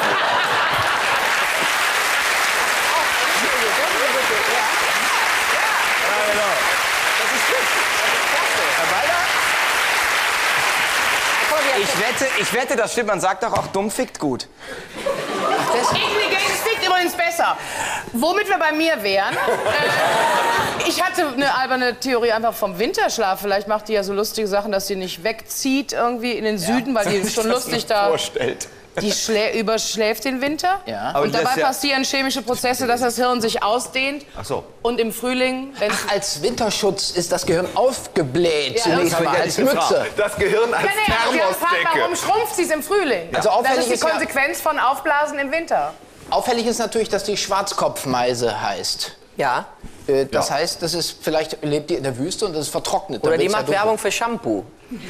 Ich wette, ich wette, das stimmt. Man sagt doch auch, dumm fickt gut. Intelligenz fickt übrigens besser. Womit wir bei mir wären. Äh, ich hatte eine alberne Theorie einfach vom Winterschlaf. Vielleicht macht die ja so lustige Sachen, dass sie nicht wegzieht irgendwie in den Süden, weil die schon lustig da... Vorstellt. Die schlä überschläft den Winter. Ja. Aber Und die lässt dabei ja- passieren chemische Prozesse, dass das Hirn sich ausdehnt. Ach so. Und im Frühling, wenn Ach, als Winterschutz ist das Gehirn aufgebläht, Ja, zunächst das mal hab ich als ja nicht Mütze. gefragt. Das Gehirn als Ja, nee, aber Sie haben gefragt, warum Thermosdecke. schrumpft sie es im Frühling? Also das auffällig ist die ist ja- Konsequenz von Aufblasen im Winter. Auffällig ist natürlich, dass die Schwarzkopfmeise heißt. Ja. Äh, Das heißt, das ist, vielleicht lebt die in der Wüste und das ist vertrocknet. Da Oder die wird's ja macht dunkel. Werbung für Shampoo.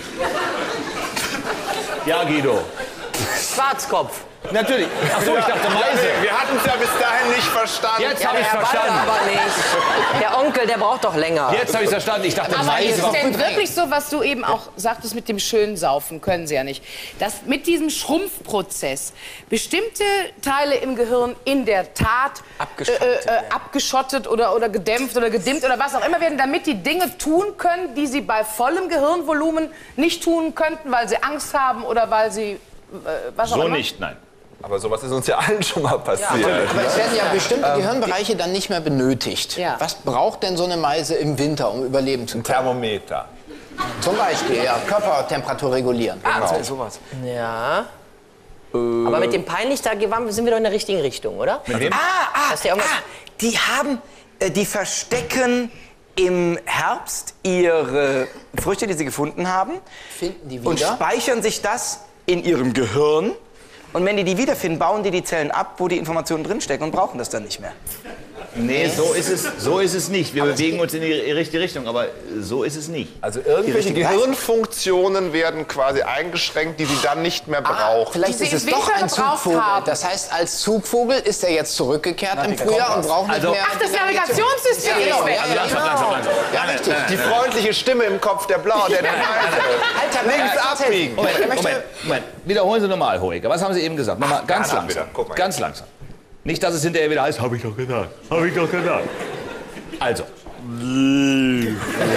Ja, Guido. Schwarzkopf. Natürlich. Ach so, ich dachte Meise. Wir hatten es ja bis dahin nicht verstanden. Jetzt habe ich Herr Walter verstanden. aber nicht. Der Onkel, der braucht doch länger. Jetzt habe ich verstanden. Ich dachte Aber Meise. ist es denn wirklich so, was du eben auch sagtest mit dem schönen Saufen, können sie ja nicht, dass mit diesem Schrumpfprozess bestimmte Teile im Gehirn in der Tat Abgeschottet äh, äh, abgeschottet oder, oder gedämpft oder gedimmt oder was auch immer werden, damit die Dinge tun können, die sie bei vollem Gehirnvolumen nicht tun könnten, weil sie Angst haben oder weil sie äh, was auch So immer? nicht, nein. Aber sowas ist uns ja allen schon mal passiert. Aber es werden ja bestimmte Gehirnbereiche dann nicht mehr benötigt. Ja. Was braucht denn so eine Meise im Winter, um überleben zu Ein können? Thermometer. Zum Beispiel, ja, Körpertemperatur regulieren. Ah, Genau. Sowas. Ja. Aber mit dem peinlich, da sind wir doch in der richtigen Richtung, oder? Mit wem? Ah, ah, Hast du ja auch mal- ah, die haben, äh, die verstecken im Herbst ihre Früchte, die sie gefunden haben, Finden die und wieder? speichern sich das in ihrem Gehirn. Und wenn die die wiederfinden, bauen die die Zellen ab, wo die Informationen drinstecken und brauchen das dann nicht mehr. Nee, so ist es, so ist es nicht. Wir bewegen uns in die richtige Richtung, aber so ist es nicht. Also irgendwelche richtige- Gehirnfunktionen werden quasi eingeschränkt, die sie dann nicht mehr Ah, braucht. vielleicht Die ist sie es im doch Winter ein gebraucht Zugvogel. haben. Das heißt, als Zugvogel ist er jetzt zurückgekehrt im Frühjahr und braucht nicht Also- mehr... Ach, das Navigationssystem Ja, ist genau, weg. ja, ja, langsam, genau. langsam, langsam. Ja, Nein, richtig. nein, Die freundliche Stimme im Kopf, der Blau, der der Alter, links abbiegen. Moment, Er möchte- Moment, Moment. Wiederholen Sie nochmal, Hohecker. Was haben Sie eben gesagt? Nochmal ganz Ghana langsam. wieder. Guck mal. Ganz langsam. Nicht, dass es hinterher wieder heißt, habe ich doch gesagt. Habe ich doch gesagt. Also. Nein.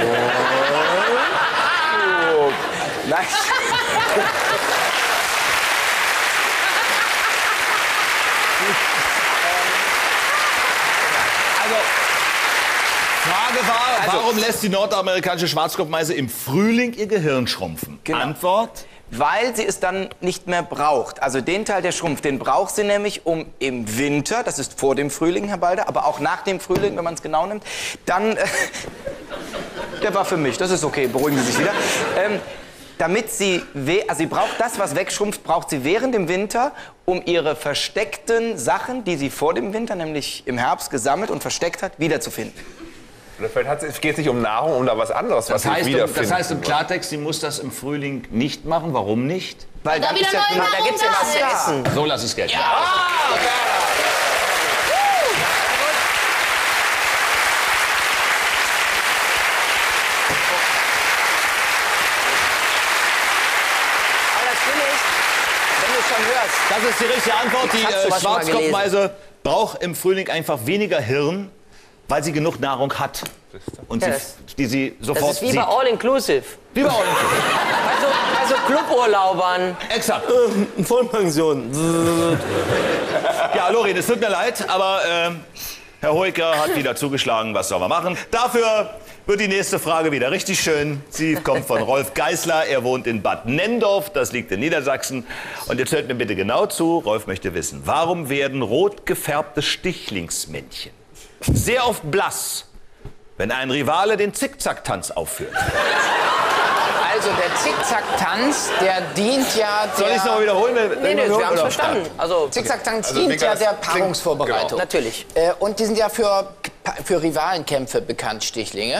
Also, Frage war, warum lässt die nordamerikanische Schwarzkopfmeise im Frühling ihr Gehirn schrumpfen? Genau. Antwort? Weil sie es dann nicht mehr braucht. Also den Teil, der schrumpft, den braucht sie nämlich, um im Winter, das ist vor dem Frühling, Herr Balder, aber auch nach dem Frühling, wenn man es genau nimmt, dann... Äh, der war für mich, das ist okay, beruhigen Sie sich wieder. Ähm, damit sie, we also sie braucht das, was wegschrumpft, braucht sie während dem Winter, um ihre versteckten Sachen, die sie vor dem Winter, nämlich im Herbst gesammelt und versteckt hat, wiederzufinden. Oder vielleicht hat es- geht es nicht um Nahrung, um da was anderes, was Das heißt, sie um, wiederfinden. das heißt im Klartext, sie muss das im Frühling nicht machen. Warum nicht? Weil Da dann wieder ist ja neue immer- Da gibt's ja was zu essen. So lasse ich es gelten. Aber das Schlimme ist, wenn du schon hörst, Das ist die richtige Antwort. Die Ich hab's äh, sowas schon mal Schwarzkopfmeise braucht im Frühling einfach weniger Hirn, weil sie genug Nahrung hat. Und Ja, sie, das- die sie das sofort ist wie sieht. bei All Inclusive. Wie bei All Bei so, bei so Cluburlaubern. Exakt. Vollpension. Ja, Lorin, es tut mir leid, aber ähm, Herr Hoeker hat wieder zugeschlagen. Was soll man machen? Dafür wird die nächste Frage wieder richtig schön. Sie kommt von Rolf Geißler. Er wohnt in Bad Nendorf, das liegt in Niedersachsen. Und jetzt hört mir bitte genau zu. Rolf möchte wissen, warum werden rot gefärbte Stichlingsmännchen sehr oft blass, wenn ein Rivale den Zickzack-Tanz aufführt? Also der Zickzack-Tanz, der dient ja der... Soll ich es noch wiederholen? Nee, nee, wir haben es verstanden. Also, Zickzack-Tanz Also, dient Mika, ja das der klingt- Paarungsvorbereitung. genau. natürlich. Äh, und die sind ja für, für Rivalenkämpfe bekannt, Stichlinge.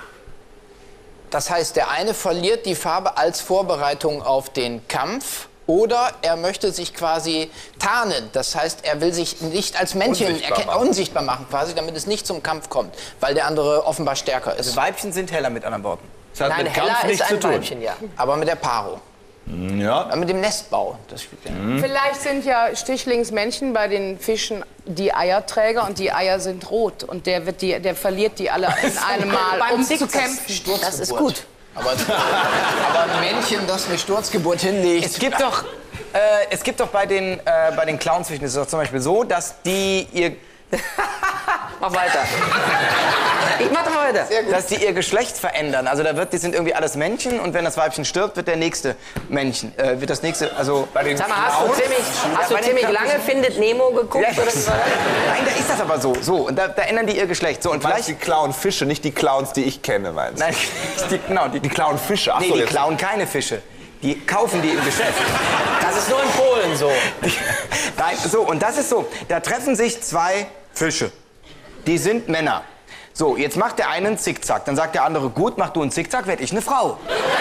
Das heißt, der eine verliert die Farbe als Vorbereitung auf den Kampf oder er möchte sich quasi tarnen. Das heißt, er will sich nicht als Männchen Unsichtbar erken- machen. unsichtbar machen, quasi, damit es nicht zum Kampf kommt, weil der andere offenbar stärker ist. Weibchen sind heller mit anderen Worten. Das hat Nein, mit Kampf heller ist nichts zu ein tun. Weibchen, ja. Aber mit der Paarung, Ja. äh, mit dem Nestbau. Das spielt ja. Vielleicht sind ja Stichlingsmännchen bei den Fischen die Eierträger und die Eier sind rot. Und der, wird die, der verliert die alle in einem Mal, Beim um zu Zickzack- kämpfen. Das ist gut. Aber, aber ein Männchen, das eine Sturzgeburt hinlegt. Es gibt doch, äh, es gibt doch bei den, äh, bei den Clownsfischen, ist es doch zum Beispiel so, dass die ihr, Mach weiter. Ich mach doch mal weiter. dass die ihr Geschlecht verändern. Also da wird, die sind irgendwie alles Männchen und wenn das Weibchen stirbt, wird der nächste Männchen, äh, wird das nächste, also Bei den Sag mal, hast du Clowns- ziemlich, hast du bei den ziemlich Clowns- lange Findet Nemo geguckt? Ja, Oder wie war das? nein, da ist das aber so, so und da, da ändern die ihr Geschlecht. So und Du meinst vielleicht, die Clownfische, nicht die Clowns, die ich kenne, meinst du? nein, die, genau, die, Die Clownfische, ach nee, so, die jetzt- klauen keine Fische. Die kaufen die im Geschäft. Das ist nur in Polen so. Nein, so, und das ist so. Da treffen sich zwei Fische. Die sind Männer. So, jetzt macht der eine einen Zickzack. Dann sagt der andere, gut, mach du einen Zickzack, werd ich eine Frau.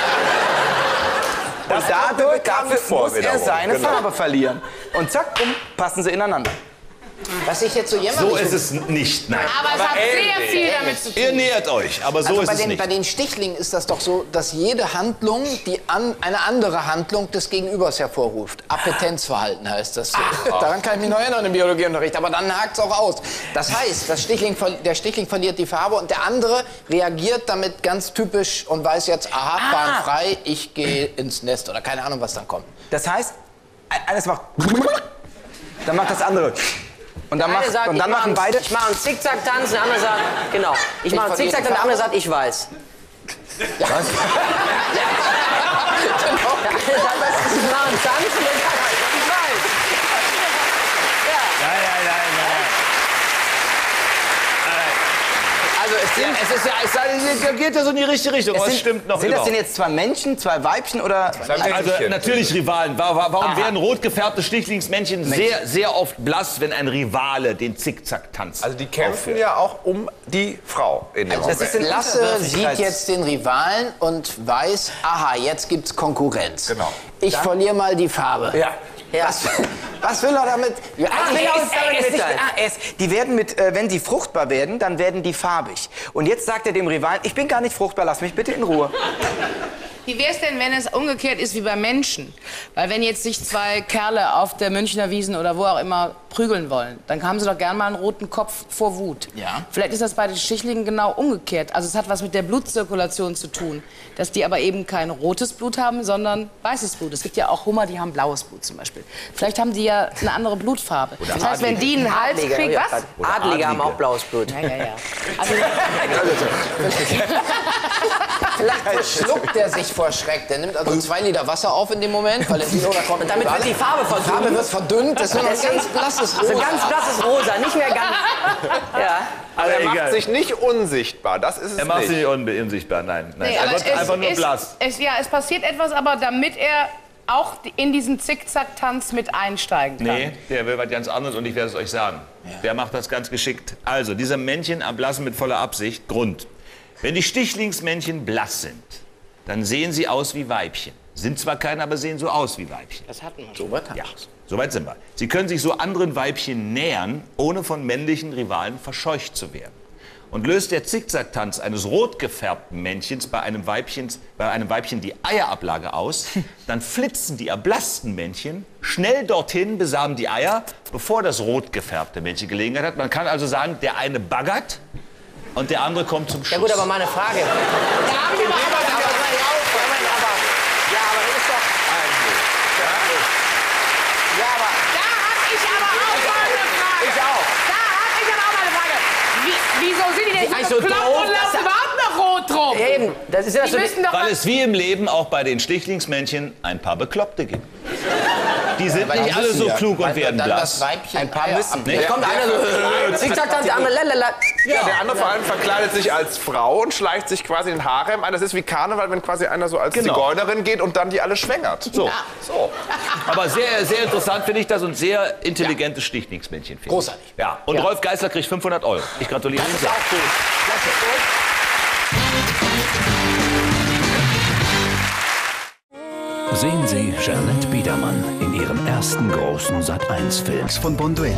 Und dadurch, dafür vor muss er wiederum, seine genau. Farbe verlieren. Und zack, bumm, passen sie ineinander. Was ich jetzt so jämmerlich So ist es nicht, nein. Aber es hat sehr viel damit zu tun. Ihr nähert euch, aber so Also ist bei es den, nicht. bei den Stichlingen ist das doch so, dass jede Handlung die an, eine andere Handlung des Gegenübers hervorruft. Appetenzverhalten heißt das so. Daran kann ich mich noch erinnern im Biologieunterricht, aber dann hakt es auch aus. Das heißt, das Stichling, ver- der Stichling verliert die Farbe und der andere reagiert damit ganz typisch und weiß jetzt, aha, Bahn frei, ich gehe ins Nest oder keine Ahnung, was dann kommt. Das heißt, e- eines macht, dann macht das andere. Und dann, Der eine macht, sagt, und dann ich mach machen einen- beide. Ich mache einen Zickzack-Tanz, der andere sagt, genau. Ich mache einen verliere Zickzack, die und der andere Farbe. sagt, ich weiß. Ja. Was? Ja. Genau. Das ist ein Tanz. Ich weiß. Ja, ja, ja, ja. Also es, sind, ja, es ist ja, es ist, geht ja so in die richtige Richtung. Es Was sind, stimmt noch Sind überhaupt? das denn jetzt zwei Menschen, zwei Weibchen oder? Also natürlich Rivalen. Warum Aha. werden rot gefärbte Stichlingsmännchen sehr, sehr oft blass, wenn ein Rivale den Zickzack-Tanz Also die kämpfen aufführt? ja auch um die Frau in dem Also Moment. Lasse sieht jetzt den Rivalen und weiß, aha, jetzt gibt's Konkurrenz. Genau. Ich verliere mal die Farbe. Ja. Ja. Was, was will er damit? Ja, Ah, nee, er es- ist, er ist es- nicht, ah, er ist, die werden mit, äh, wenn sie fruchtbar werden, dann werden die farbig. Und jetzt sagt er dem Rivalen, ich bin gar nicht fruchtbar, lass mich bitte in Ruhe. Wie wäre es denn, wenn es umgekehrt ist wie bei Menschen? Weil wenn jetzt sich zwei Kerle auf der Münchner Wiesn oder wo auch immer prügeln wollen, dann haben sie doch gern mal einen roten Kopf vor Wut. Ja. Vielleicht ist das bei den Stichlingen genau umgekehrt. Also es hat was mit der Blutzirkulation zu tun. Dass die aber eben kein rotes Blut haben, sondern weißes Blut. Es gibt ja auch Hummer, die haben blaues Blut zum Beispiel. Vielleicht haben die ja eine andere Blutfarbe. Oder das heißt, wenn die einen Hals Adlige, kriegen, ja, was? Adlige, Adlige. haben auch blaues Blut. Ja, ja, ja. Also, Vielleicht verschluckt er sich vor Schreck. Der nimmt also zwei Liter Wasser auf in dem Moment, weil er sieht, oh, da kommt Und damit ein wird die Farbe Die verdünnt. Farbe wird verdünnt. Das ist nur noch ein ganz blasses Also Rosa. ganz blasses Rosa, nicht mehr ganz. Ja. Also er egal. macht sich nicht unsichtbar, das ist es Er macht nicht. sie nicht un unsichtbar, nein. nein. nee, er aber wird es einfach nur ist, blass. Es, ja, es passiert etwas, aber damit er auch in diesen Zickzack-Tanz mit einsteigen kann. Nee, der will was ganz anderes und ich werde es euch sagen. Der macht das ganz geschickt. Also, diese Männchen erblassen mit voller Absicht. Grund. Wenn die Stichlingsmännchen blass sind, dann sehen sie aus wie Weibchen. Sind zwar keine, aber sehen so aus wie Weibchen. Das hatten wir So schon. weit haben Ja, wir's. soweit sind wir. Sie können sich so anderen Weibchen nähern, ohne von männlichen Rivalen verscheucht zu werden. Und löst der Zickzack-Tanz eines rot gefärbten Männchens bei einem, Weibchens, bei einem Weibchen die Eierablage aus, dann flitzen die erblassten Männchen schnell dorthin, besamen die Eier, bevor das rot gefärbte Männchen Gelegenheit hat. Man kann also sagen, der eine baggert und der andere kommt zum Schuss. Ja gut, aber meine Frage. Da haben wir mal aber, aber, Moment, aber. Ja, aber das ist doch. Ja, aber. da hab ich aber auch mal eine Frage. Ich auch. Da hab ich aber auch mal eine Frage. Wie, wieso sind die denn Eigentlich so so bekloppt doof, und dass laufen er- überhaupt noch rot rum? Eben, das ist ja Die so. müssen doch Weil mal- es wie im Leben auch bei den Stichlingsmännchen ein paar Bekloppte gibt. Die sind Weil die nicht alle müssen so ja. klug und Weil werden dann blass. das Weibchen Ein paar Eier müssen. ablegt. Jetzt kommt einer so. Zickzack, dann der andere. Lalala. Ja, der andere vor allem verkleidet sich als Frau und schleicht sich quasi in den Harem ein. Das ist wie Karneval, wenn quasi einer so als Genau. Zigeunerin geht und dann die alle schwängert. So. So. Aber sehr, sehr interessant finde ich das und sehr intelligentes Stichlingsmännchen. finde ich. Großartig. Ja. Und Rolf Geißler kriegt fünfhundert Euro. Ich gratuliere ihm sehr. Sehen Sie Jeanette Biedermann in ihrem ersten großen Sat eins Film. Von Bonduelle.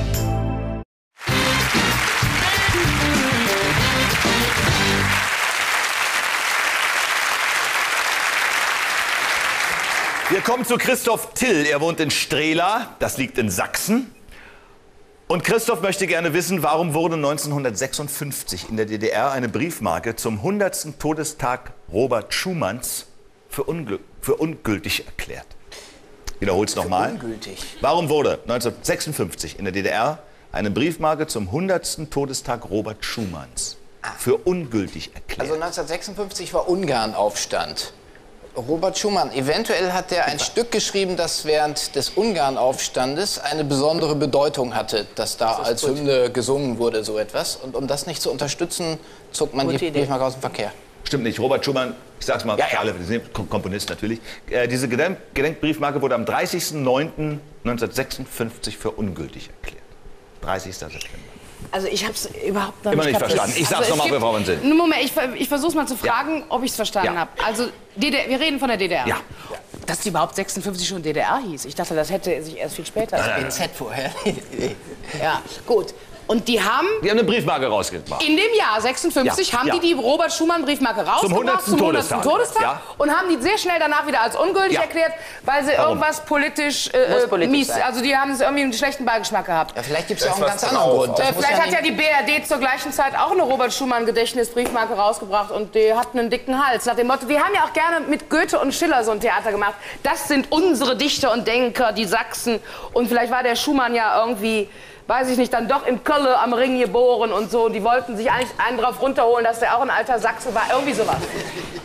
Wir kommen zu Christoph Till. Er wohnt in Strehla, das liegt in Sachsen. Und Christoph möchte gerne wissen, warum wurde neunzehnhundertsechsundfünfzig in der D D R eine Briefmarke zum hundertsten Todestag Robert Schumanns für, ungl für ungültig erklärt. Ich wiederhole es nochmal. Ungültig. Warum wurde neunzehnhundertsechsundfünfzig in der D D R eine Briefmarke zum hundertsten Todestag Robert Schumanns für ungültig erklärt? Also neunzehnhundertsechsundfünfzig war Ungarnaufstand. Robert Schumann, eventuell hat er ein Stück geschrieben, das während des Ungarnaufstandes eine besondere Bedeutung hatte, dass da als gut. Hymne gesungen wurde, so etwas. Und um das nicht zu unterstützen, zog man Gute die Idee. Briefmarke aus dem Verkehr. Stimmt nicht. Robert Schumann, ich sag's mal Ja, für ja. alle, wir sind Kom- Komponist natürlich. Äh, diese Gedenk Gedenkbriefmarke wurde am dreißigsten neunten neunzehnhundertsechsundfünfzig für ungültig erklärt. dreißigsten September. Also ich habe es überhaupt noch Immer nicht kapiert. verstanden. Ich sag's es noch mal, gibt- bevor wir sind. Einen Moment, ich, ver- ich versuche mal zu fragen, ob ich es verstanden Ja. habe. Also D D R, wir reden von der D D R. Ja. Dass die überhaupt sechsundfünfzig schon D D R hieß. Ich dachte, das hätte sich erst viel später. B Z vorher. Ja, gut. Und die haben Die haben eine Briefmarke rausgebracht. in dem Jahr sechsundfünfzig Ja, haben ja. die die Robert Schumann Briefmarke rausgebracht hundertsten Todestag. Todestag Ja. und haben die sehr schnell danach wieder als ungültig Ja. erklärt, weil sie Warum? irgendwas politisch, Muss äh, politisch mies, sein. also die haben es irgendwie einen schlechten Beigeschmack gehabt. Ja, vielleicht gibt es ja auch Da einen ist ganz was anderen drauf. Grund. Das Äh, muss vielleicht ja hat ja nicht- die B R D zur gleichen Zeit auch eine Robert Schumann Gedächtnisbriefmarke rausgebracht und die hatten einen dicken Hals. Nach dem Motto, die haben ja auch gerne mit Goethe und Schiller so ein Theater gemacht. Das sind unsere Dichter und Denker, die Sachsen. Und vielleicht war der Schumann ja irgendwie, weiß ich nicht, dann doch in Köln am Ring geboren und so. Und die wollten sich eigentlich einen drauf runterholen, dass der auch ein alter Sachse war. Irgendwie sowas.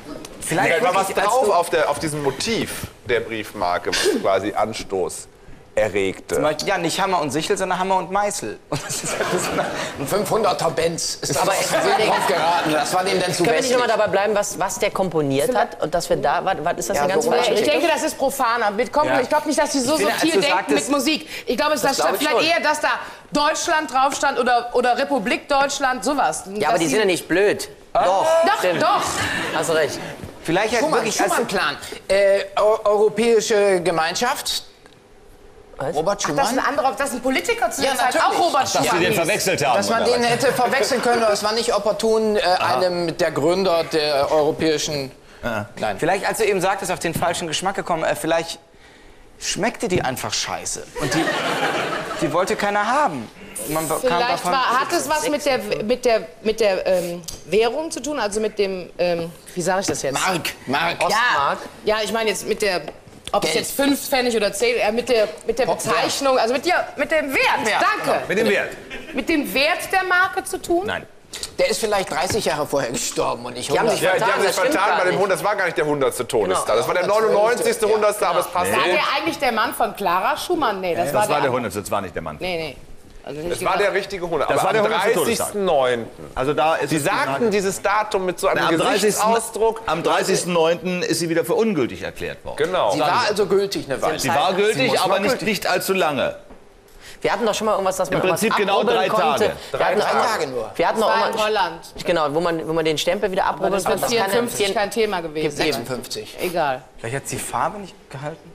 Vielleicht Da war was wirklich, als drauf du- auf, der, auf diesem Motiv der Briefmarke, was quasi Anstoß erregte. Zum Beispiel, ja, nicht Hammer und Sichel, sondern Hammer und Meißel. Und das ist, das ist Ein fünfhunderter Benz ist Aber aber ich drauf überlege- geraten. Das war dem denn zu Können wir nicht westlich. nochmal dabei bleiben, was, was der komponiert hat? Und dass wir da, was, was ist das Ja, eine ganz so falsche Ich Richtung? denke, das ist profaner. Mit Kompon- Ja. Ich glaube nicht, dass die so Ich finde, als subtil du denken sagtest- mit Musik. Ich glaube, es Das da stand glaube ich vielleicht schon. eher, dass da Deutschland drauf stand oder, oder Republik Deutschland, sowas. Ja, aber die sind ja nicht blöd. Doch, Doch, stimmt. doch. Hast du recht. vielleicht ja Schumann, wirklich als Schumann-Plan. Äh, Eu- Europäische Gemeinschaft. Robert Ach, Schumann. das ist ein anderer, das ist ein Politiker zu der Ja, Zeit. natürlich. Auch Robert Dass Sie Schumann. den hieß. verwechselt haben. Dass man oder den was? hätte verwechseln können, aber es war nicht opportun, äh, einem der Gründer der europäischen... Nein. Vielleicht, als du eben sagtest, auf den falschen Geschmack gekommen, äh, vielleicht schmeckte die einfach scheiße. Und die, die wollte keiner haben. Man be- kam Vielleicht davon, war, hat es was mit der, mit der, mit der ähm, Währung zu tun, also mit dem, ähm, wie sage ich das jetzt? Mark, Mark. Ja, Ostmark? ja, ich meine jetzt mit der, ob es Geld. jetzt fünf Pfennig oder zehn, äh, mit der, mit der Bezeichnung, also mit, der, mit dem Wert, Wert, danke. Mit dem Wert? Mit dem Wert der Marke zu tun? Nein. Der ist vielleicht dreißig Jahre vorher gestorben und nicht Die haben hundert. sich Ja, die vertan, haben sich das stimmt vertan gar bei dem nicht. hundert. Das war gar nicht der hundertste Todestag. Genau. Das war der neunundneunzigste. Ja, hundertste. Aber es passt War nicht. der eigentlich der Mann von Clara Schumann? Nee, das, Das war, war der der hundertste, das war nicht der Mann. Nee, nee. Also nicht Es war der richtige hundert. Das aber war der am hundertste dreißigsten neunten Also da ist Sie es sagten dieses Datum mit so einem Na, am dreißigsten Gesichtsausdruck. Am dreißigsten neunten ist sie wieder für ungültig erklärt worden. Genau. Sie war also gültig eine Weile. Sie war gültig, muss aber mal nicht, gültig. nicht allzu lange. Wir hatten doch schon mal irgendwas, dass man Im Prinzip was genau abrubbeln drei konnte. Tage. Wir hatten Drei auch mal- Tage nur. Wir hatten Das auch war in mal, Holland. genau, wo man, wo man den Stempel wieder Aber abrubbeln das wird konnte. dass keine- vierundfünfzig kein Thema gewesen. sechsundfünfzig. Egal. vielleicht hat die Farbe nicht gehalten.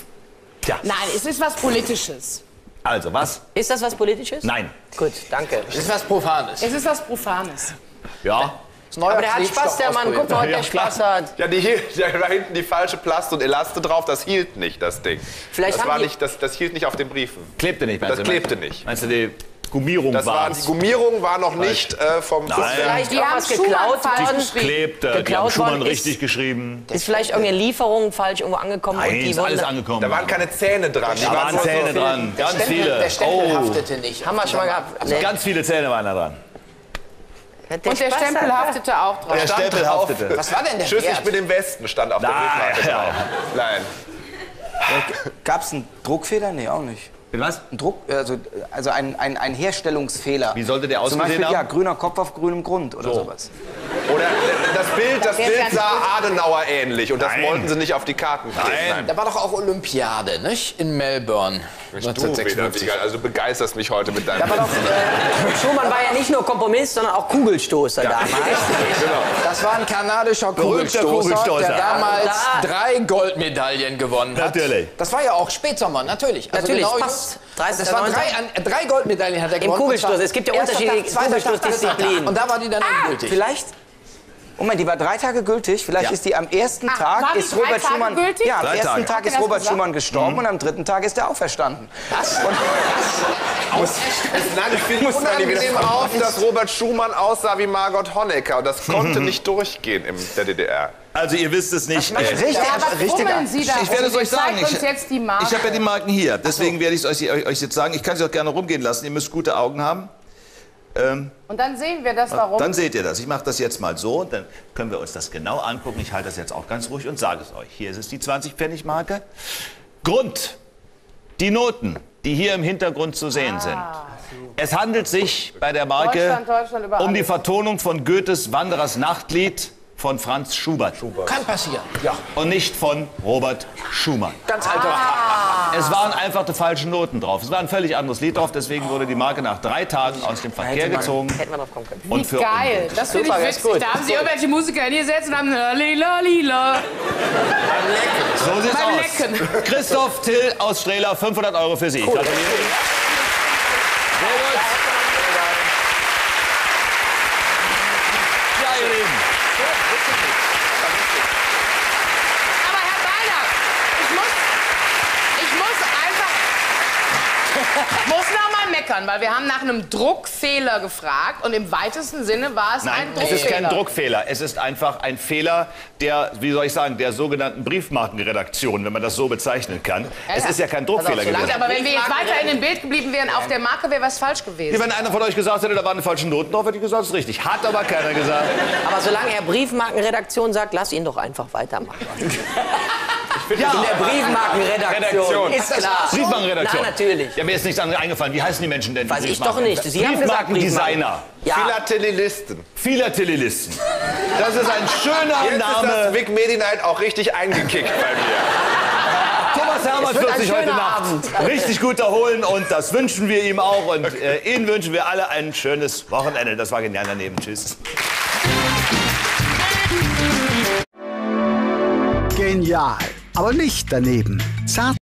Nein, es ist was Politisches. Also, was? Ist das was Politisches? Nein. Gut, danke. Das ist was Profanes. Es ist was Profanes. Ja. Aber der hat Spaß, der Mann. Guck mal, ob Ja, der Spaß hat. Ja, die hielt, da war hinten die falsche Plast und Elaste drauf. Das hielt nicht, das Ding. Vielleicht das, haben war die- nicht, das, das hielt nicht auf den Briefen. Klebte nicht, meinst Das du? klebte nicht. Meinst du, die Gummierung Das war, war die Gummierung war noch nicht äh, vom Nein. Vielleicht Die irgendwas haben Schumann geklaut falsch worden. geschrieben. klebte, die haben Geklaut Schumann worden ist- richtig geschrieben. Ist vielleicht irgendeine Lieferung falsch irgendwo angekommen und Nein, die ist alles wurden- angekommen. Da waren keine Zähne dran. Die Da waren nur so- Zähne dran, ganz Stempel, viele. Der Stempel Oh, haftete nicht. Haben wir schon mal gehabt. Nee. ganz viele Zähne waren da dran. Hat Und der Spaß Stempel hat? haftete auch drauf. Der stand Stempel drauf. haftete. Was war denn der Tschüss, ich Wert? bin im Westen, stand auf der Nein, Briefmarke ja. drauf. Nein. Gab es einen Druckfehler? Nee, auch nicht. Was? Ein Druck, also, also ein, ein, ein Herstellungsfehler. Wie sollte der Zum ausgesehen Beispiel, haben? ja, grüner Kopf auf grünem Grund oder So. sowas. Oder das Bild, das wär's ja Bild nicht sah gut. Adenauer ähnlich und das Nein. wollten sie nicht auf die Karten kleben. Nein. Da war doch auch Olympiade, nicht? In Melbourne. Du wieder, neunzehnhundertsechsundfünfzig. Wiegald, also du begeisterst mich heute mit deinem... Aber doch, äh, Schumann war ja nicht nur Komponist, sondern auch Kugelstoßer damals. Das war ein kanadischer Berühmter Kugelstoßer, Kugelstoßer. der damals Da- drei Goldmedaillen gewonnen hat. Natürlich. Das war ja auch Spätsommer, natürlich. Also Natürlich, genau passt. Das waren drei, an, drei Goldmedaillen hat er gewonnen. Kugelstoß. Und zwar Es gibt ja erster unterschiedliche Tag, zweiter Tag, Kugelstoßdisziplinen. dritter Tag. Und da war die dann endgültig. Vielleicht. Moment, die war drei Tage gültig. Vielleicht Ja. ist die am ersten Ach, Tag war die ist drei Robert Tage Schumann. gültig? Ja, am Drei ersten Tage. Tag Habt ihr ist das Robert gesagt? Schumann gestorben und am dritten Tag ist er auferstanden. Nein, ich finde es unangenehm auf, dass Robert Schumann aussah wie Margot Honecker. Und das konnte nicht durchgehen in der D D R. Also ihr wisst es nicht. Richtig, Ja, was richtig. fummeln Sie da? Ich werde es euch sagen. Zeigt Ich, uns jetzt die Marke. ich habe ja die Marken hier. Deswegen werde ich es euch, euch jetzt sagen. Ich kann sie auch gerne rumgehen lassen. Ihr müsst gute Augen haben. Ähm, Und dann sehen wir das, warum. dann seht ihr das. Ich mache das jetzt mal so. Und dann können wir uns das genau angucken. Ich halte das jetzt auch ganz ruhig und sage es euch. Hier ist es die zwanzig-Pfennig-Marke. Grund. Die Noten, die hier im Hintergrund zu sehen sind. Es handelt sich bei der Marke Deutschland, Deutschland, über um die alles. Vertonung von Goethes Wanderers Nachtlied von Franz Schubert. Kann passieren. Und nicht von Robert Schumann. Ganz alter. Es waren einfach die falschen Noten drauf. Es war ein völlig anderes Lied drauf, deswegen wurde die Marke nach drei Tagen aus dem Verkehr gezogen. Hätten wir drauf kommen können. Und für Geil, ungültig. das finde Super, ich das ist witzig. gut. Da haben Sie irgendwelche Musiker hingesetzt und haben lila, lila. So sieht's Beim aus. Lecken. Christoph Till aus Strehla, fünfhundert Euro für Sie. Gratuliere. Sehr gut. Ja, ihr Lieben. Aber Herr Baldack, ich muss, ich muss einfach, muss noch mal meckern. erleichtern, weil wir haben nach einem Druckfehler gefragt und im weitesten Sinne war es Nein, ein es Druckfehler. ist kein Druckfehler. Es ist einfach ein Fehler der, wie soll ich sagen, der sogenannten Briefmarkenredaktion, wenn man das so bezeichnen kann. Ja, es ja. ist ja kein Druckfehler Also, gewesen. aber wenn wir jetzt weiter in dem Bild geblieben wären, auf der Marke wäre was falsch gewesen. Wenn einer von euch gesagt hätte, da waren falsche Noten drauf, hätte ich gesagt, das ist richtig. Hat aber keiner gesagt. Aber solange er Briefmarkenredaktion sagt, lass ihn doch einfach weitermachen. Ja, In der Briefmarkenredaktion. Ist klar. Briefmarkenredaktion. Na, natürlich. Ja, mir ist nichts anderes eingefallen. Wie heißen die Menschen denn? die Weiß ich Briefmarken- doch nicht. Sie haben gesagt Briefmarkendesigner. Ja. Philatelisten. Philatelisten. Das ist ein schöner Jetzt ist Name. das Vic Medi-Night auch richtig eingekickt bei mir. Thomas Hermanns Es wird wird ein sich heute schöner Nacht Abend. richtig gut erholen und das wünschen wir ihm auch. Und äh, Ihnen wünschen wir alle ein schönes Wochenende. Das war Genial daneben. Tschüss. Genial, aber nicht daneben. Zart